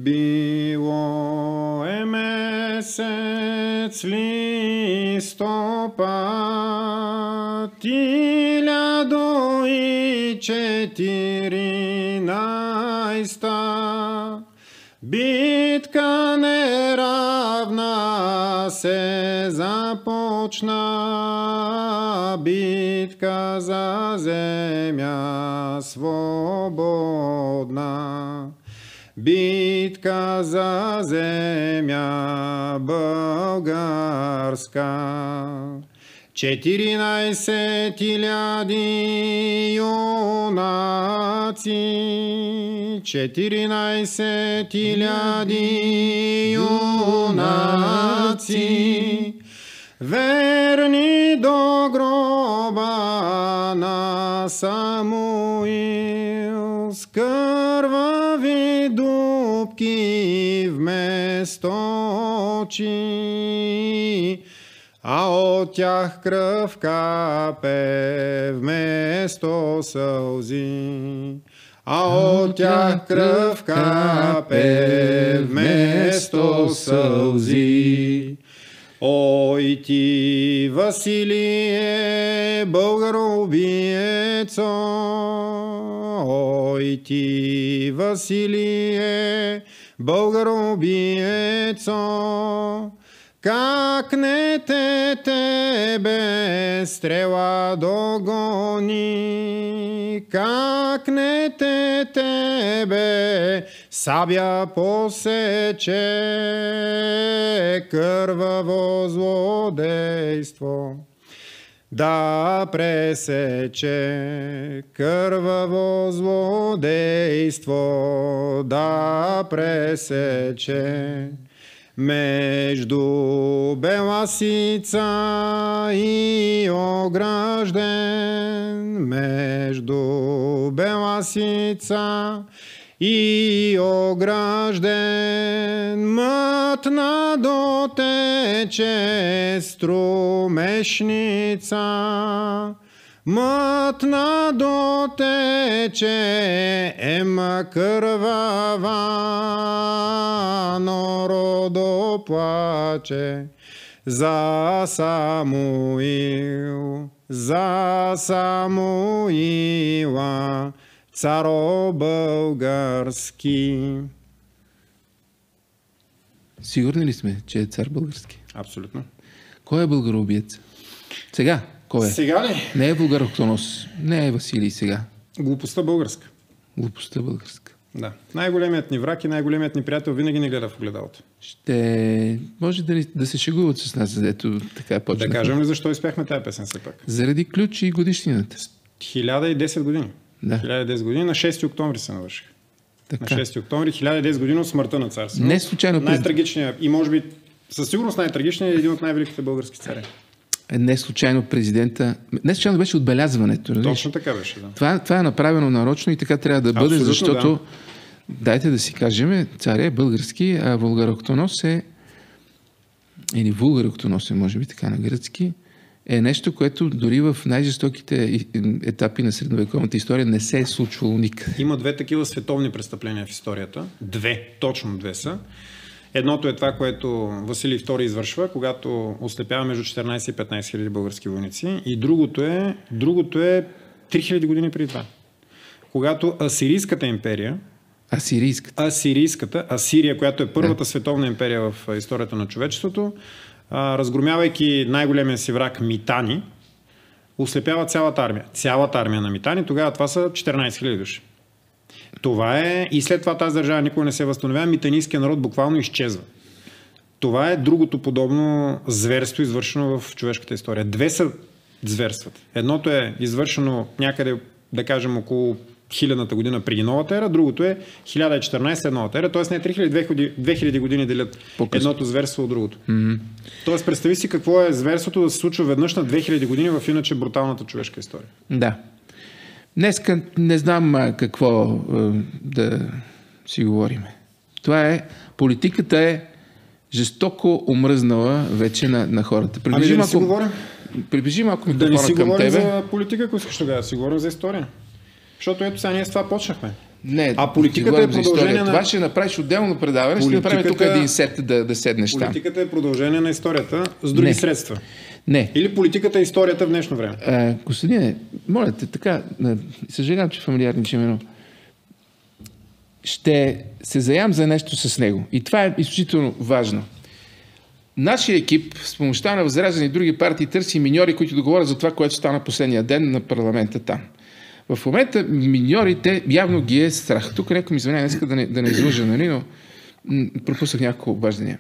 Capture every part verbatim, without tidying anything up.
Било е месец листопад, хилядо и четиринайста. Битка неравна се започна, битка за земя свободна. Битка за земя българска. Четиринайсет хиляди юнаци, четиринайсет хиляди юнаци, верни до гроба на Самуил, с кървави дупки вместо очи, а от тях кръв капе вместо сълзи. А от тях кръв капе вместо сълзи. Ой ти, Василие, българоубиецо, ой ти, Василие, българоубиецо, как не те тебе стрела догони, как не те тебе сабя посече, кърваво злодейство да пресече, кърваво злодейство да пресече. Между Беласица и Огражден, между Беласица и Огражден, мътна дотече струмешница, мътна дотече ема кървава, народо плаче за Самуил, за Самуила, царо български. Сигурни ли сме, че е цар български? Абсолютно. Кой е българоубиец? Сега? Кой е? Сега ли? Не е Булгароктонос. Не е Василий сега. Глупостта българска. Глупостта българска. Да. Най-големият ни враг и най-големият ни приятел винаги ни гледа в огледалото. Ще... Може да, ни... да се шегуват с нас, дето така почна. Да кажем ли защо изпяхме тази песен все пак? Заради ключ и годишнината. хиляда и десет години. Да. хиляда и десет години. На шести октомври се навърших. Така. На шести октомври, хиляда и десет години от смъртта на цар Симеон. Не случайно. Най-трагичният и може би със сигурност най-трагичният е един от най-великите български царе. Не случайно президента... Не случайно беше отбелязването. Точно така беше, да. Това, това е направено нарочно и така трябва да бъде, абсолютно, защото да. Дайте да си кажем, царя е български, а Вулгароктонос е или Вулгароктонос е, може би така на гръцки, е нещо, което дори в най-жестоките етапи на средновековната история не се е случвало никъде. Има две такива световни престъпления в историята. Две, точно две са. Едното е това, което Василий втори извършва, когато ослепява между четиринайсет и петнайсет хиляди български войници. И другото е, другото е три хиляди години преди това. Когато Асирийската империя, Асирийската, Асирийската Асирия, която е първата да. световна империя в историята на човечеството, разгромявайки най-големия си враг Митани, ослепява цялата армия. Цялата армия на Митани, тогава това са четиринайсет хиляди души. Това е, и след това тази държава никога не се възстановява, митанийският народ буквално изчезва. Това е другото подобно зверство, извършено в човешката история. Две са зверствата. Едното е извършено някъде, да кажем, около хилядната година преди новата ера, другото е хиляда и четиринайсета новата ера, т.е. не три хиляди, две хиляди години делят по-късно едното зверство от другото. Mm-hmm. Тоест, представи си какво е зверството да се случва веднъж на две хиляди години в иначе бруталната човешка история. Да. Днеска не знам какво да си говорим. Това е, политиката е жестоко омръзнала вече на, на хората. Приближи ами да не си говорим? Приближи малко микрофона към тебе. Да не си говорим за политика, ако искаш тогава, да си говорим за история. Защото ето сега ние с това почнахме. Не, а политиката е продължение на... Това ще направиш отделно предаване, политиката... ще направим тук един сет да, да седнеш там. Политиката е продължение на историята с други не. средства. Не. Или политиката е историята в днешно време. А, Костадине, моля те, така, съжалявам, че фамилиарничам едно. Ще се заям за нещо с него. И това е изключително важно. Нашия екип с помощта на Възраждане и други партии търси миньори, които договорят за това, което стана последния ден на парламента там. В момента миньорите явно ги е страх. Тук някой ми извиня, не иска да не, да не излъжа, нали, но м- пропуснах няколко обаждания.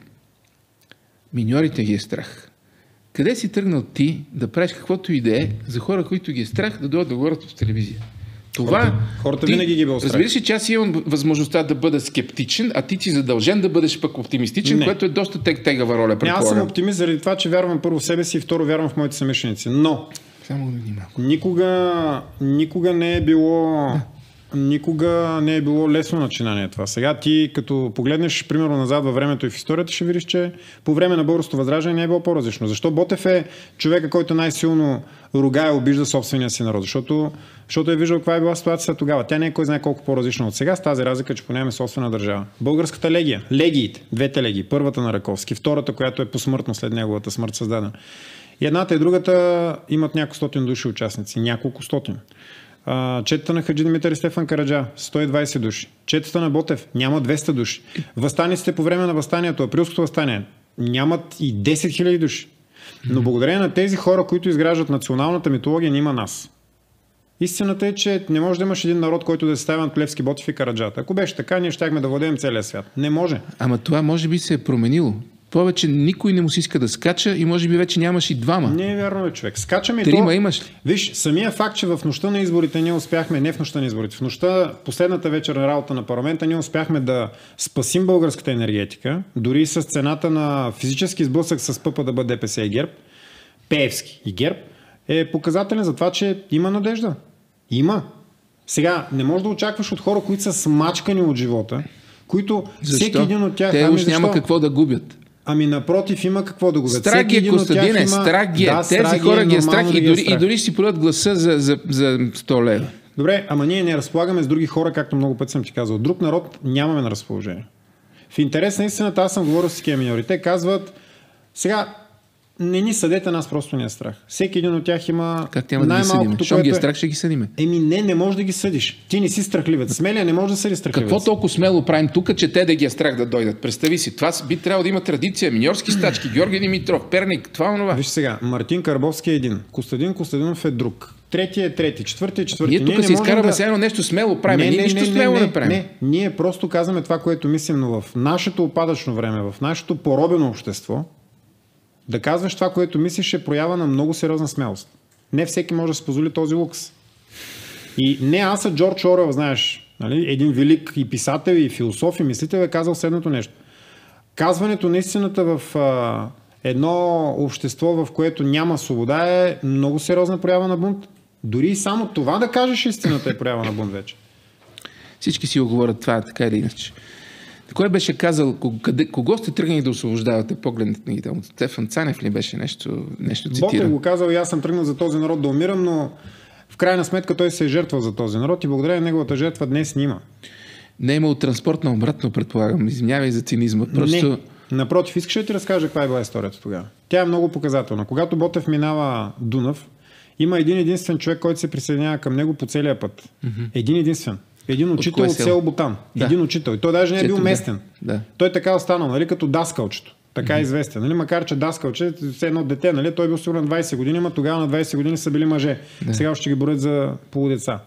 Миньорите ги е страх. Къде си тръгнал ти да правиш каквото и да е за хора, които ги е страх да дойдат да говорят в телевизия? Това, хората хората ти, винаги ги бил страх. Разбира се, че аз имам възможността да бъда скептичен, а ти си задължен да бъдеш пък оптимистичен, не. Което е доста тег тегава роля. Не, аз съм оптимист заради това, че вярвам първо в себе си и второ вярвам в моите съмишленици. Но Само да малко. Никога, никога не е било никога не е било лесно начинание това. Сега ти, като погледнеш примерно назад във времето и в историята, ще видиш, че по време на Българското възраждане не е било по-различно. Защо Ботев е човека, който най-силно ругае и обижда собствения си народ? Защото, защото е виждал каква е била ситуацията тогава. Тя не е кой знае колко по-различна от сега, с тази разлика, че поне имаме собствена държава. Българската легия, легиите, двете легии, първата на Раковски, втората, която е посмъртно след неговата смърт създадена. И едната и другата имат няколко стотин души участници. Няколко стотин. Четата на Хаджи Димитър и Стефан Караджа сто и двайсет души. Четата на Ботев няма двеста души. Въстаниците по време на въстанието, априлското въстание, нямат и десет хиляди души. Но благодарение на тези хора, които изграждат националната митология, няма нас. Истината е, че не може да имаш един народ, който да се ставя над Левски, Ботев и Караджата. Ако беше така, ние щяхме да владеем целия свят. Не може. Ама това може би се е променило. Повече никой не му си иска да скача и може би вече нямаш и двама. Не е вярно, човек. Скачаме и Трима то... имаш ли? Виж, самия факт, че в нощта на изборите ние успяхме, не в нощта на изборите, в нощта, последната вечер на работа на парламента, ние успяхме да спасим българската енергетика, дори и с цената на физически сблъсък с ППДБ, ДПС и ГЕРБ, Пеевски и ГЕРБ, е показателен за това, че има надежда. Има. Сега, не можеш да очакваш от хора, които са смачкани от живота, които защо? Всеки един от тях... Те ами уж няма какво да губят. Ами напротив, има какво да губят. Страх е, Костадине, има... страх ги е. Да, тези страх хора е, ги е страх и дори, е страх. и дори си подадат гласа за, за, за сто лева. Добре, ама ние не разполагаме с други хора, както много пъти съм ти казал. Друг народ нямаме на разположение. В интерес на истината, аз съм говорил с такива миньори. Те казват, сега не ни съдете, нас просто ни е страх. Всеки един от тях има как няма да ги съдим? Щом ги е страх, ще ги съдиме. Еми не, не можеш да ги съдиш. Ти не си страхливец. Смелия не може да съди страхливец. Какво толкова смело правим тук, че те да ги е страх да дойдат? Представи си, това би трябвало да има традиция. Миньорски стачки, Георги Димитров, Перник, това онова. Виж сега, Мартин Карбовски е един, Костадин Костадинов е друг. Третия е трети, четвъртия е четвърти. Ние тук си изкараме да... едно нещо смело правим. Не, ние не, нищо не, смело не, не, не правим. Не, ние просто казваме това, което мислим, но в нашето опадъчно време, в нашето поробено общество, да казваш това, което мислиш, е проява на много сериозна смелост. Не всеки може да се позволи този лукс. И не аз, а Джордж Орел, знаеш, нали? Един велик и писател, и философ, и мислител е казал следното нещо. Казването на истината в а, едно общество, в което няма свобода, е много сериозна проява на бунт. Дори и само това да кажеш истината е проява на бунт вече. Всички си го говорят това, така или иначе. Кой беше казал, къде, кого сте тръгнали да освобождавате погледните? От Стефан Цанев ли беше нещо, нещо цитирал? Ботев го казал и аз съм тръгнал за този народ да умирам, но в крайна сметка той се е жертвал за този народ и благодаря на неговата жертва днес няма. Не е имал транспорт на обратно, предполагам. Извинявай за цинизма. Просто... Не. Напротив, искаш да ти разкажа каква е била историята тогава? Тя е много показателна. Когато Ботев минава Дунав, има един единствен човек, който се присъединява към него по целия път. Mm-hmm. Един единствен. Един учител от, от село Ботан. Да. Един учител. И той даже не е бил местен. Да. Той така останал, нали, като даскалчето. Така е mm-hmm. известен. Нали? Макар че даскалче е едно дете, нали? Той бил сигурно на двайсет години, но тогава на двайсет години са били мъже. Да. Сега ще ги борят за полудеца.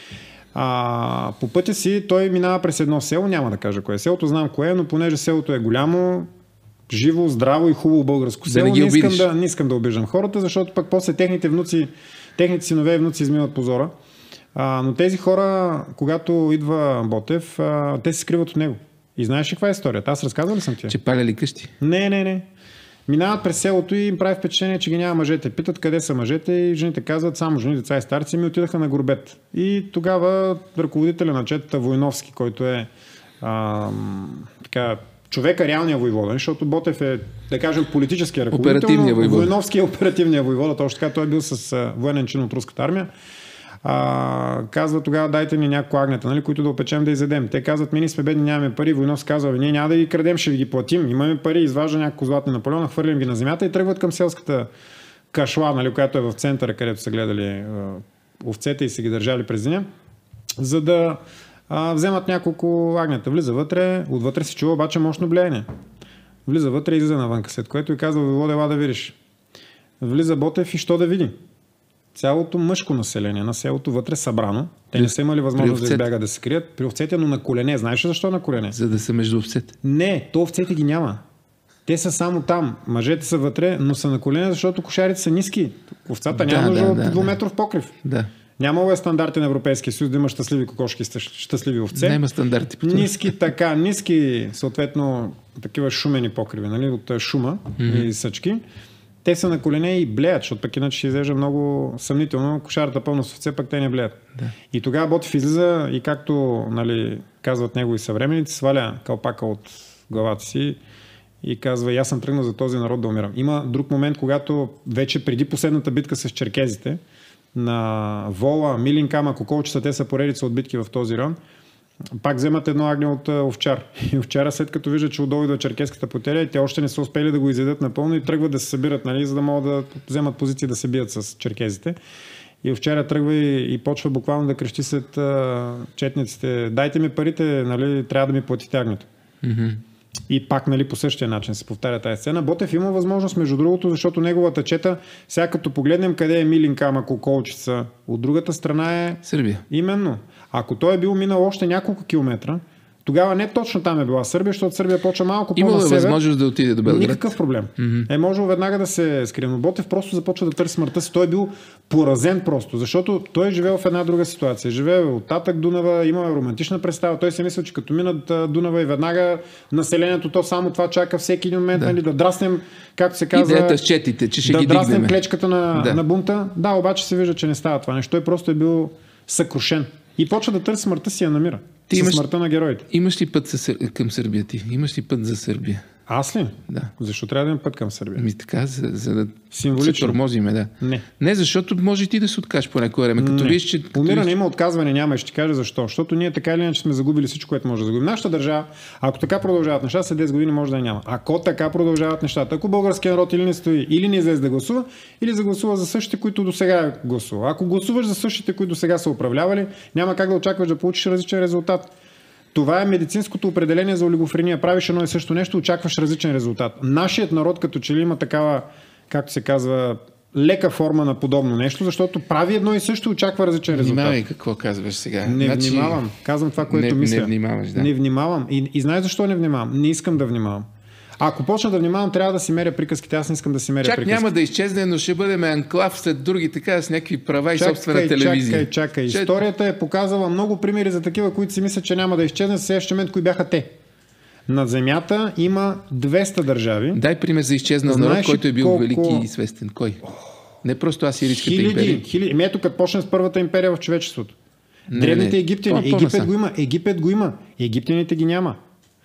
А, по пътя си той минава през едно село, няма да кажа кое е селото, знам кое е, но понеже селото е голямо, живо, здраво и хубаво българско село, да не, не, искам да, не искам да обиждам хората, защото пък после техните внуци, техните синове и внуци измиват позора. А, но тези хора, когато идва Ботев, а, те се скриват от него. И знаеш ли каква е историята? Аз разказвал ли съм ти? Че паляли къщи? Не, не, не. Минават през селото и им прави впечатление, че ги няма мъжете. Питат къде са мъжете и жените казват само жени, деца и старци, ми отидаха на Горбет. И тогава ръководителя на четата Войновски, който е а, така, човека реалния войвода, защото Ботев е, да кажем, политическия ръководител, оперативния войвода. Войновски е оперативния войвода, точно така той е бил с а, военен чин от руската армия. А, казва тогава дайте ни няколко агнета, нали, които да опечем да изедем. Те казват, ми ние сме бедни, нямаме пари. Войнов казва, ние няма да ги крадем, ще ви ги платим. Имаме пари, изважда няколко златни Наполеона, хвърлим ги на земята и тръгват към селската кашла, нали, която е в центъра, където са гледали а, овцете и са ги държали през деня, за да а, вземат няколко агнета. Влиза вътре, отвътре се чува обаче мощно блеене. Влиза вътре и излиза навън, след което и казва, Войводе, ела да видиш. Влиза Ботев и що да види? Цялото мъжко население на селото вътре събрано. Те не са имали възможност да избягат да се крият. При овцете, но на колене. Знаеш ли защо на колене? За да са между овцете. Не, то овцете ги няма. Те са само там. Мъжете са вътре, но са на колене, защото кошарите са ниски. Овцата няма нужда да, от да, двуметров покрив. Да. Нямало е стандарти на Европейския съюз да има щастливи кокошки, щастливи овце. Няма стандарти. Ниски, така, ниски, съответно, такива шумени покриви, нали, от шума mm-hmm. и съчки. Те са на колене и блеят, защото пък иначе ще изглежда много съмнително. Кошарата пълна с овце, пък те не блеят. Да. И тогава Ботев излиза и както, нали, казват негови съвременници, сваля калпака от главата си и казва, аз съм тръгнал за този народ да умирам. Има друг момент, когато вече преди последната битка с черкезите, на Вола, Милинкама, Коколчица, те са поредица от битки в този район, пак вземат едно агне от овчар. И овчара, след като вижда, че отдолу идва черкеската потеря, и те още не са успели да го изядат напълно и тръгват да се събират, нали, за да могат да вземат позиции да се бият с черкезите. И овчаря тръгва и, и почва буквално да крещи след а, четниците, дайте ми парите, нали, трябва да ми платите агнето. Mm-hmm. И пак, нали, по същия начин се повтаря тази сцена. Ботев има възможност, между другото, защото неговата чета, сега като погледнем къде е Милинкама, Коколчица, от другата страна е Сърбия. Именно. Ако той е бил минал още няколко километра, тогава не точно там е била Сърбия, защото Сърбия почва малко по-на север. Имало е възможност да отиде до Белград. Никакъв проблем. Mm-hmm. Е можел веднага да се скрие. Но Ботев просто започва да търси смъртта си. Той е бил поразен просто, защото той е живел в една друга ситуация. Живее от татък Дунава, имаме романтична представа. Той си мисля, че като минат Дунава и веднага населението, то само това чака всеки един момент, да, нали, да драснем, както се казва, идеята с четите, че ще да ги драснем дигнем. клечката на, да. на бунта. Да, обаче се вижда, че не става това нещо. Той просто е бил съкрушен. И почва да търси смъртта си, я намира. Ти имаш, смъртта на героите. Имаш ли път със, към Сърбия ти? Имаш ли път за Сърбия? Аз ли? Да. Защо трябва да имам път към Сърбия? Ми така, за, за да символично се тормозиме, да. Не. Не, защото може ти да се откажеш по някое време. Като виж, че... Умиране има отказване, няма и ще ти кажа защо. Защото ние така или иначе сме загубили всичко, което може да загубим. Нашата държава, ако така продължават нещата, след десет години може да няма. Ако така продължават нещата, ако българският народ или не стои, или не излезе да гласува, или загласува за същите, които до сега гласува. Ако гласуваш за същите, които до сега са управлявали, няма как да очакваш да получиш различен резултат. Това е медицинското определение за олигофрения. Правиш едно и също нещо, очакваш различен резултат. Нашият народ като че ли има такава, както се казва, лека форма на подобно нещо, защото прави едно и също, очаква различен резултат. Внимавай какво казваш сега. Не значи... внимавам. Казвам това, което не, мисля. Не внимаваш, да. Не внимавам. И, и знаеш защо не внимавам? Не искам да внимавам. Ако почна да внимавам, трябва да си меря приказките. Аз не искам да си меря Чак приказките. няма да изчезне, но ще бъдем анклав след други така с някакви права и чакай, собствена телевизия. Чакай, чакай. Че... Историята е показала много примери за такива, които си мислят, че няма да изчезне. В следващия момент, кои бяха те. На Земята има двеста държави. Дай пример за изчезнал народ, който е бил колко... велики и известен. Кой? Не просто Асирийската хиляди, империя. Хиляди. Еми ето, като почне с първата империя в човечеството. Не, древните не. египтяни. Това, Египет това го има. Египет го има. Египтяните ги няма.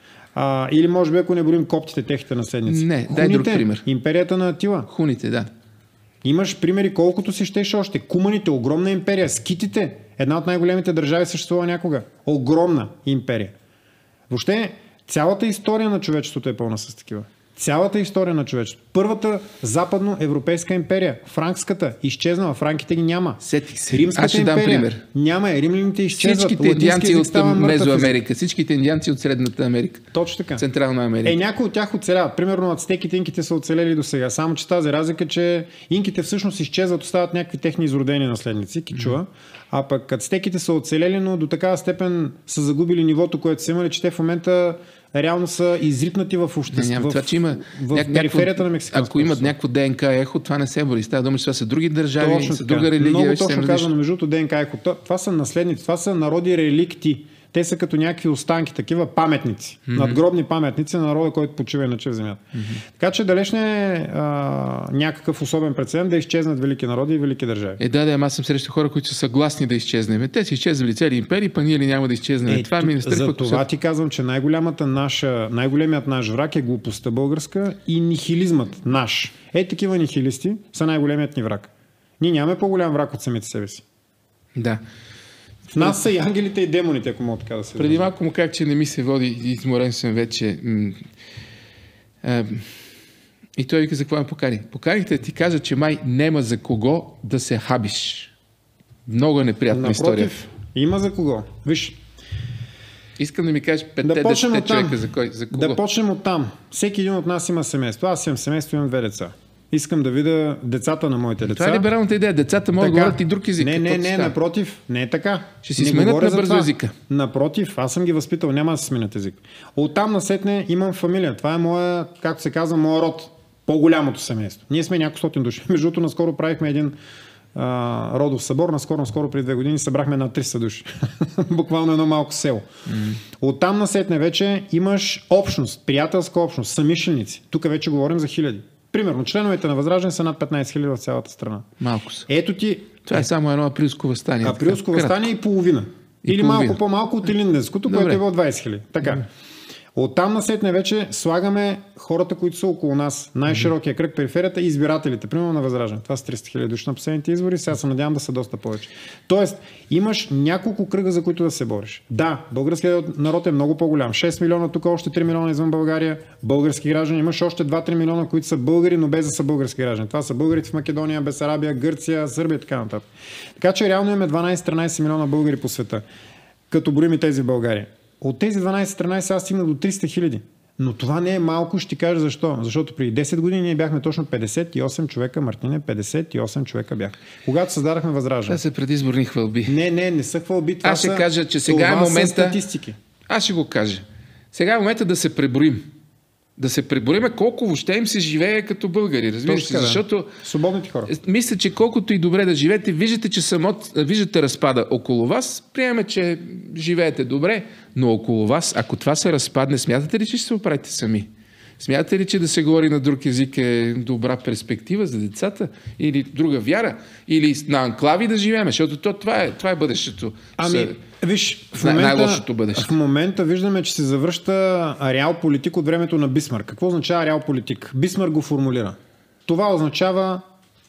А, или може би, ако не борим коптите, техните наследници. Не, Хуните, дай друг пример. Империята на Атила. Хуните, да. Имаш примери колкото си щеш още. Куманите, огромна империя. Скитите, една от най-големите държави съществува някога. Огромна империя. Въобще, цялата история на човечеството е пълна с такива. Цялата история на човечеството. Първата западноевропейска империя, франкската, изчезнала, франките ги няма. Сетих се. Римската Аз ще империя, дам пример. няма е, римляните изчезват. Всичките индианци от Мезоамерика, всичките индианци от Средната Америка. Точно така. Централна Америка. Е, някои от тях оцеляват. Примерно ацтеките, инките са оцелели до сега. Само че тази разлика, че инките всъщност изчезват, остават някакви техни изродени наследници, кичуа, mm-hmm. а пък ацтеките са оцелели, но до такава степен са загубили нивото, което са имали, че те в момента реално са изритнати в обществото. Това, че има в, в периферията на мексиканското. Ако имат някакво ДНК ехо, това не се бори. Става дума, че това са други държави, точно са друга религия. Много точно казано, между другото ДНК ехо. Това са наследници, това са народи реликти. Те са като някакви останки, такива паметници, mm-hmm. надгробни паметници на народа, който почива иначе в земята. Mm-hmm. Така че далеч не е а, някакъв особен прецедент да изчезнат велики народи и велики държави. Е, да, да, аз съм срещу хора, които са съгласни да изчезнем. Те са изчезнали цели империи, па ние ли няма да изчезнем. Е, това ми за това ти казвам, че най-голямата наша, най-големият наш враг е глупостта българска и нихилизмът наш. Е, такива нихилисти са най-големият ни враг. Ние нямаме по-голям враг от самите себе си. Да. В нас са и ангелите и демоните, ако мога така да се... Преди малко му казах, че не ми се води, изморен съм вече. А, и той вика, за какво ме покани? Поканихте да ти кажа, че май нема за кого да се хабиш. Много неприятна Напротив, история. Има за кого. Виж, искам да ми кажеш петте-десет да човека за, кой, за кого. Да почнем от там. Всеки един от нас има семейство. Аз имам семейство, имам две деца. Искам да видя децата на моите деца. Това е либералната идея. Децата могат да говорят и друг език. Не, не, не, напротив. Не е така. Ще си сменят на бързо езика. Напротив, аз съм ги възпитал. Няма да се сменят език. Оттам насетне имам фамилия. Това е моя, както се казва, моя род. По-голямото семейство. Ние сме няколко стотин души. Между другото, наскоро правихме един а, родов събор. Наскоро, наскоро преди две години събрахме на триста души. Буквално едно малко село. Mm. Оттам насетне вече имаш общност, приятелска общност, самишленици. Тук вече говорим за хиляди. Примерно, членовете на Възраждане са над петнайсет хиляди в цялата страна. Малко са. Ето ти... Това е само едно априлско въстание. Априлско въстание и половина. И Или половина. Малко по-малко от Илинденското, което е било двайсет хиляди. Така. Добре. Оттам насетне вече слагаме хората, които са около нас. Най-широкия кръг, периферията и избирателите. Примерно на Възраждане. Това са триста хиляди души на последните избори. Сега се надявам да са доста повече. Тоест, имаш няколко кръга, за които да се бориш. Да, българският народ е много по-голям. шест милиона, тук още три милиона извън България. Български граждани. Имаш още два-три милиона, които са българи, но без да са български граждани. Това са българите в Македония, Бесарабия, Гърция, Сърбия и така нататък. Така че реално имаме дванайсет-тринайсет милиона българи по света. Като броим и тези в България. От тези дванайсет-тринайсет аз стигна до триста хиляди. Но това не е малко, ще ти кажа защо. Защото преди десет години ние бяхме точно петдесет и осем човека, Мартине, петдесет и осем човека бях. Когато създадахме Възраждане. Това са предизборни хвалби. Не, не, не са хвалби. Това аз ще са, кажа, че сега е момента... статистики. Аз ще го кажа. Сега е момента да се преброим. Да се пребориме колко въобще им се живее като българи. Разбираш ли? Да. Защото свободните хора. Мисля, че колкото и добре да живеете, виждате, че самот, виждате разпада около вас, приемаме, че живеете добре, но около вас, ако това се разпадне, смятате ли, че ще се оправите сами? Смятате ли, че да се говори на друг език е добра перспектива за децата? Или друга вяра? Или на анклави да живеем? Защото то, това, е, това е бъдещето. Ами, виж, в момента, най-лошото бъдеще. В момента виждаме, че се завръща реал политик от времето на Бисмарк. Какво означава реал политик? Бисмарк го формулира. Това означава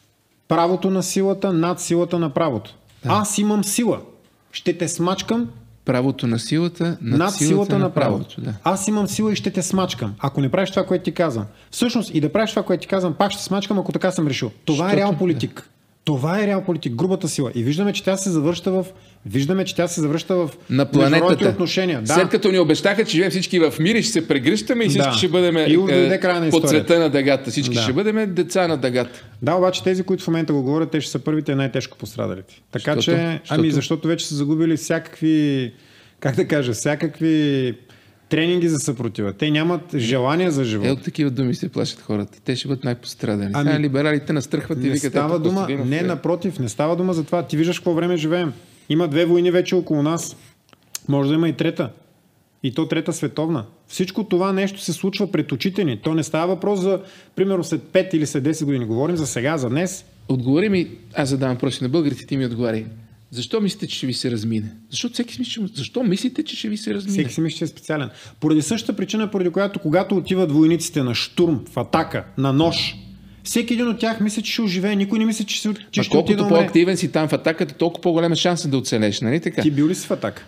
правото на силата над силата на правото. Да. Аз имам сила. Ще те смачкам. Правото на силата над, над силата, силата на, на правото. правото да. Аз имам сила и ще те смачкам. Ако не правиш това, което ти казвам. Всъщност и да правиш това, което ти казвам, пак ще смачкам, ако така съм решил. Това Щото, е реал политик. Да. Това е реал политик, грубата сила. И виждаме, че тя се завръща в Виждаме, че тя се завръща в на планетата. Отношения. Да. След като ни обещаха, че живеем всички в мир и ще се прегръщаме и всички да. ще бъдем е, по цвета на дъгата. Всички да. ще бъдем деца на дъгата. Да, обаче тези, които в момента го говорят, те ще са първите най-тежко пострадалите. Така Щото? че, ами защото вече са загубили всякакви, как да кажа, всякакви тренинги за съпротива. Те нямат желание за живот. Е, от такива думи се плашат хората. Те ще бъдат най-пострадани. Ами, Сега либералите настръхват и викат. Става дума, не, напротив, не става дума за това. Ти виждаш какво време живеем. Има две войни вече около нас. Може да има и трета. И то трета световна. Всичко това нещо се случва пред очите ни. То не става въпрос за, примерно, след пет или след десет години. Говорим за сега, за днес. Отговори ми, аз задавам въпроси на българите, ти ми отговаряй. Защо мислите, че ще ви се размине? Защо, всеки си мисли, защо мислите, че ще ви се размине? Всеки си мисли, че е специален. Поради същата причина, поради която когато отиват войниците на штурм, в атака, на нож, всеки един от тях мисли, че ще оживее. Никой не мисли, че, че, че ще отиде да умре. Колкото по-активен си там в атаката, толкова по-голям е шанс да оцелеш, нали така? Ти бил ли си в атака?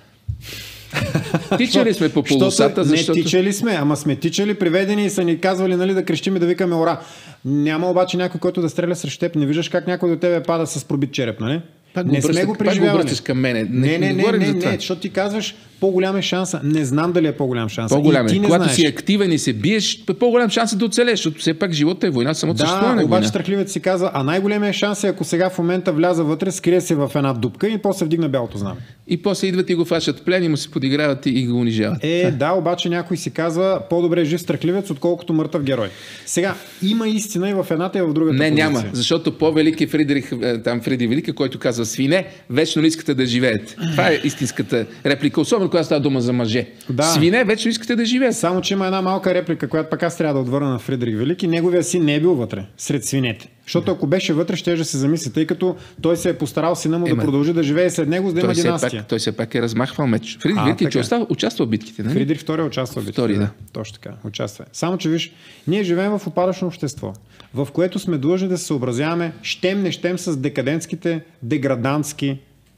Тичали сме по полосата, защото... Не тичали сме, ама сме тичали, приведени и са ни казвали, нали, да крещим и да викаме ура. Няма обаче някой, който да стреля срещу теб. Не виждаш как някой до тебе пада с пробит череп, нали? Пак не сме го преживявали. Към мене. Не, не, не, не, не, не, защото ти казваш по-голям е шанса. Не знам дали е по-голям шанс. По-голям е. Когато знаеш. си активен и се биеш, по-голям шанс е да оцелеш, защото все пак живота е война, самото съществуване да, е обаче война. страхливец си казва, а най-големият шанс е, ако сега в момента вляза вътре, скрие се в една дупка и после вдигна бялото знаме. И после идват и го фащат плен и му се подиграват и го унижават. Е, да, обаче някой си казва, по-добре е жив страхливец, отколкото мъртъв герой. Сега, има истина и в едната и в другата Не, позиция. няма, защото по-велик е Фридрих, там Фриди Велика, който казва свине, вечно не искате да живеете. Това е истинската реплика, особено когато става дума за мъже. Да. Свине вечно искате да живеете. Само че има една малка реплика, която пък аз трябва да отвърна на Фридрих Велики. Неговия син не е бил вътре, сред свинете. Защото ако беше вътре, ще да се замисли, тъй като той се е постарал сина му Ема, да продължи да живее след него, за да има династия. Пак, той се пак е размахвал меч. Фридрих Велики е участвал в битките, нали? Фридрих втори е участвал в битките. Втори, да. Точно така, участва. Само че виж, ние живеем в упадъчно общество, в което сме длъжни да се съобразяваме щем не щем с декадентските, деградантски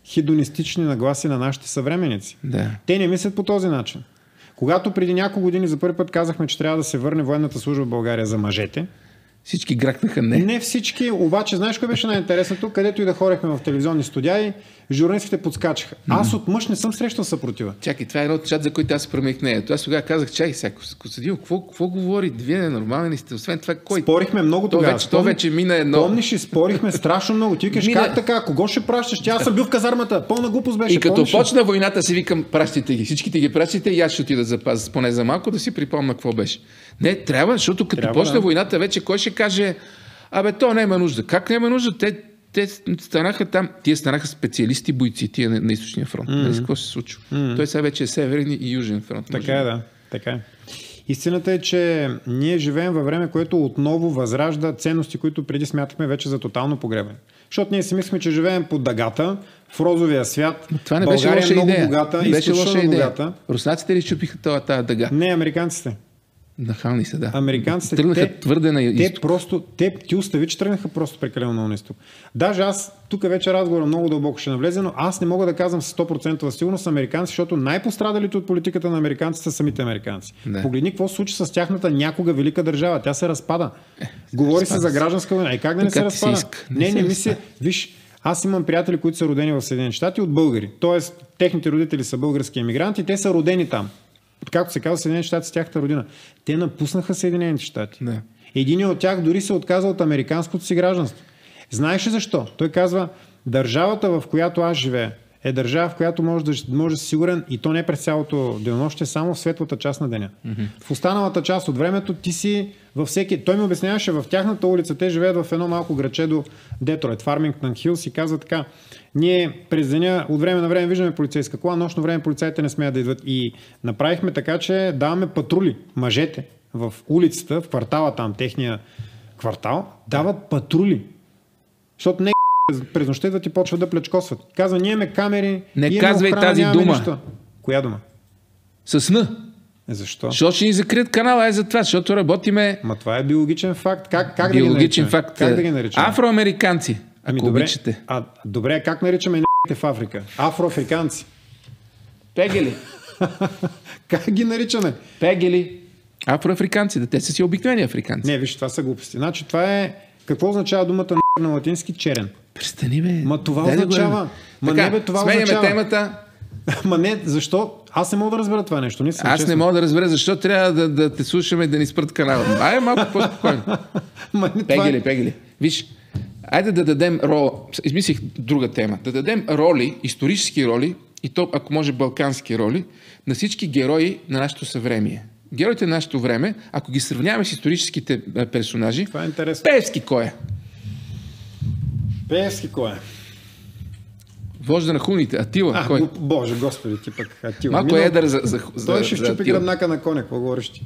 хедонистични нагласи на нашите съвременници. Да. Те не мислят по този начин. Когато преди няколко години за първи път казахме, че трябва да се върне военната служба в България за мъжете, всички гракнаха не. Не всички, обаче знаеш кое беше най-интересното? Където и да хорехме в телевизионни студии, журналистите подскачаха. Аз от мъж не съм срещал съпротива. Чакай, това е едно от чат, за който аз промених нея. Аз тогава казах, чакай сега, Костадин, какво, какво говори? Вие ненормални сте. Освен това, кой? Спорихме много тогава. То вече, то вече мина едно. Помниш и спорихме страшно много. Ти викаш, Мина... как така? Кого ще пращаш? Тя съм бил в казармата. Пълна глупост беше. И като помниш? почна войната, си викам, пращайте ги. Всичките ги пращайте и аз ще отида за паз, поне за малко да си припомня какво беше. Не, трябва, защото като трябва, почна да. войната, вече кой ще каже, абе, то няма нужда. Как няма нужда? Те, те станаха там, тия станаха специалисти бойци, тия на, на източния фронт. Mm-hmm. Не какво се случва. Mm-hmm. Той сега вече е северен и южен фронт. Така е, да. Така е. Истината е, че ние живеем във време, което отново възражда ценности, които преди смятахме вече за тотално погребане. Защото ние си мислихме, че живеем под дъгата, в розовия свят. Но това не България беше лоша е много идея. богата, не беше лоша идея. богата. Руснаците ли щупиха тази дъга? Не, американците. Нахални са, да. Американците тръгнаха те, твърде на изток. Те просто, те, ти остави, че тръгнаха просто прекалено на изток. Даже аз, тук вече разговора много дълбоко ще навлезе, но аз не мога да казвам с сто процента сигурност американци, защото най-пострадалите от политиката на американците са самите американци. Да. Погледни какво се случи с тяхната някога велика държава. Тя се разпада. Е, Говори се за гражданска война. Е, как да не се разпада? Не, не, не ми се... Виж, аз имам приятели, които са родени в Съединените щати от българи. Тоест, техните родители са български емигранти, те са родени там. Както се казва, Съединените щати с тяхната родина. Те напуснаха Съединените щати. Да. Един от тях дори се отказа от американското си гражданство. Знаеш ли защо? Той казва, държавата, в която аз живея, е държава, в която може да може да си сигурен, и то не през цялото денонощие, само в светлата част на деня. Mm-hmm. В останалата част от времето ти си във всеки... Той ми обясняваше, в тяхната улица те живеят в едно малко граче до Детройт, Фармингтън Хилс, и казва така: ние през деня от време на време виждаме полицейска кола, нощно време полицаите не смеят да идват. И направихме така, че даваме патрули, мъжете в улицата, в квартала там, техния квартал, дават патрули. Защото не през нощта идват и почват да плечкосват. Казва, ние имаме камери, не казвай охрана, тази дума. Нищо. Коя дума? С Н. Защо? Защото ще ни закрият канала, е за това, защото работиме... Ма това е биологичен факт. Как, как биологичен да ги факт. Как да ги наричаме? Афроамериканци, ами ако добре, обичате. А, добре, как наричаме н***те в Африка? Афроафриканци. Пегели. Как ги наричаме? Пегели. Афроафриканци, да те са си обикновени африканци. Не, виж, това са глупости. Значи това е... Какво означава думата на латински? Черен. Престани, бе. Ма това Дай означава... Да Ма така, не, бе, това сменяме означава... темата. Ма не, защо? Аз не мога да разбера това нещо. Не Аз честно. не мога да разбера защо трябва да, да те слушаме и да ни спрат канала. Ай, малко по-спокойно. Пегели, пегели. Виж, айде да дадем роля. Измислих друга тема. Да дадем роли, исторически роли, и то, ако може, балкански роли, на всички герои на нашето съвремие. Героите на нашето време, ако ги сравняваме с историческите персонажи, това е интересно. Пеевски кой е? Пеевски кой е? Вожда на хуните. Атила. А, кой? Го, боже, господи, ти пък Атила. Малко е едър за, за, за Той ще за щупи Атила. гръбнака на коня, какво говориш ти?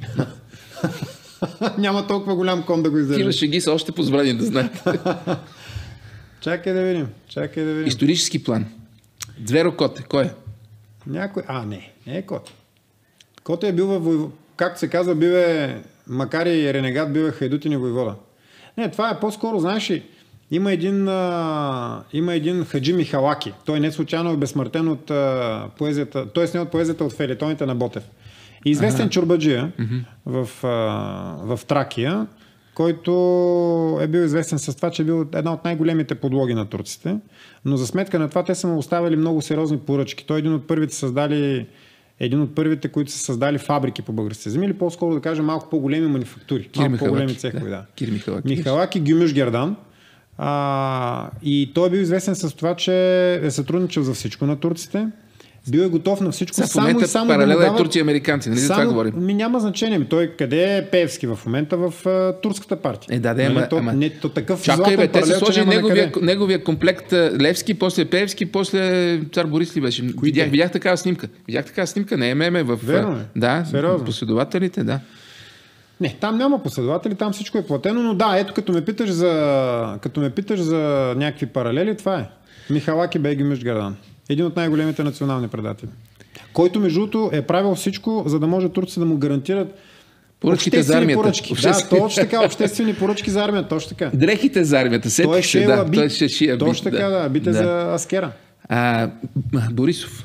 Няма толкова голям кон да го издържи. Тива шеги са още позволени да знаете. Чакай да видим. Чакай да видим. Исторически план. Зверо Коте. Кой е? Някой... А, не. Не е Коте. Коте е бил във войво... Както се казва, бил е... Макар и ренегат, бил е хайдутин и войвода. Не, това е по-скоро, знаеш ли, има един, а... има един Хаджи Михалаки. Той не случайно е безсмъртен от а... поезията... Той е снял от поезията от фейлетоните на Ботев. И известен ага. чорбаджия mm-hmm. в, а... в Тракия, който е бил известен с това, че е бил една от най-големите подлоги на турците. Но за сметка на това те са му оставили много сериозни поръчки. Той е един от първите създали, един от първите, които са създали фабрики по българските земи, или по-скоро да кажем малко по-големи манифактури. Кир малко по-големи цехове, да. Кир Михалаки. Михалаки Гюмюш Гердан. А, и той е бил известен с това, че е сътрудничал за всичко на турците. Бил е готов на всичко. Са, само и само паралела да дават... е Турция и американци, нали за това говорим? Ми няма значение. Той къде е Пеевски в момента? В uh, турската партия. Е, да, да, нали, ама, то, ама... не, то такъв Чакай, бе, те са сложили неговия, къде. неговия комплект Левски, после Пеевски, после цар Борис ли беше? Видях, видях такава снимка. Видях такава снимка, не е меме в... Верно е. Да, сериозно. Последователите, да. Не, там няма последователи, там всичко е платено, но да, ето като ме питаш за, като ме питаш за някакви паралели, това е. Михалаки Бей Гюмюш Гердан. Един от най-големите национални предатели. Който между другото е правил всичко, за да може турците да му гарантират поръчките за армията. Поръчки. Обществени... Да, точно така, обществени поръчки за армията, точно така. Дрехите за армията, сетих той се, да. Той ще шия точно бит, така, да, бите да. за аскера. А, Борисов.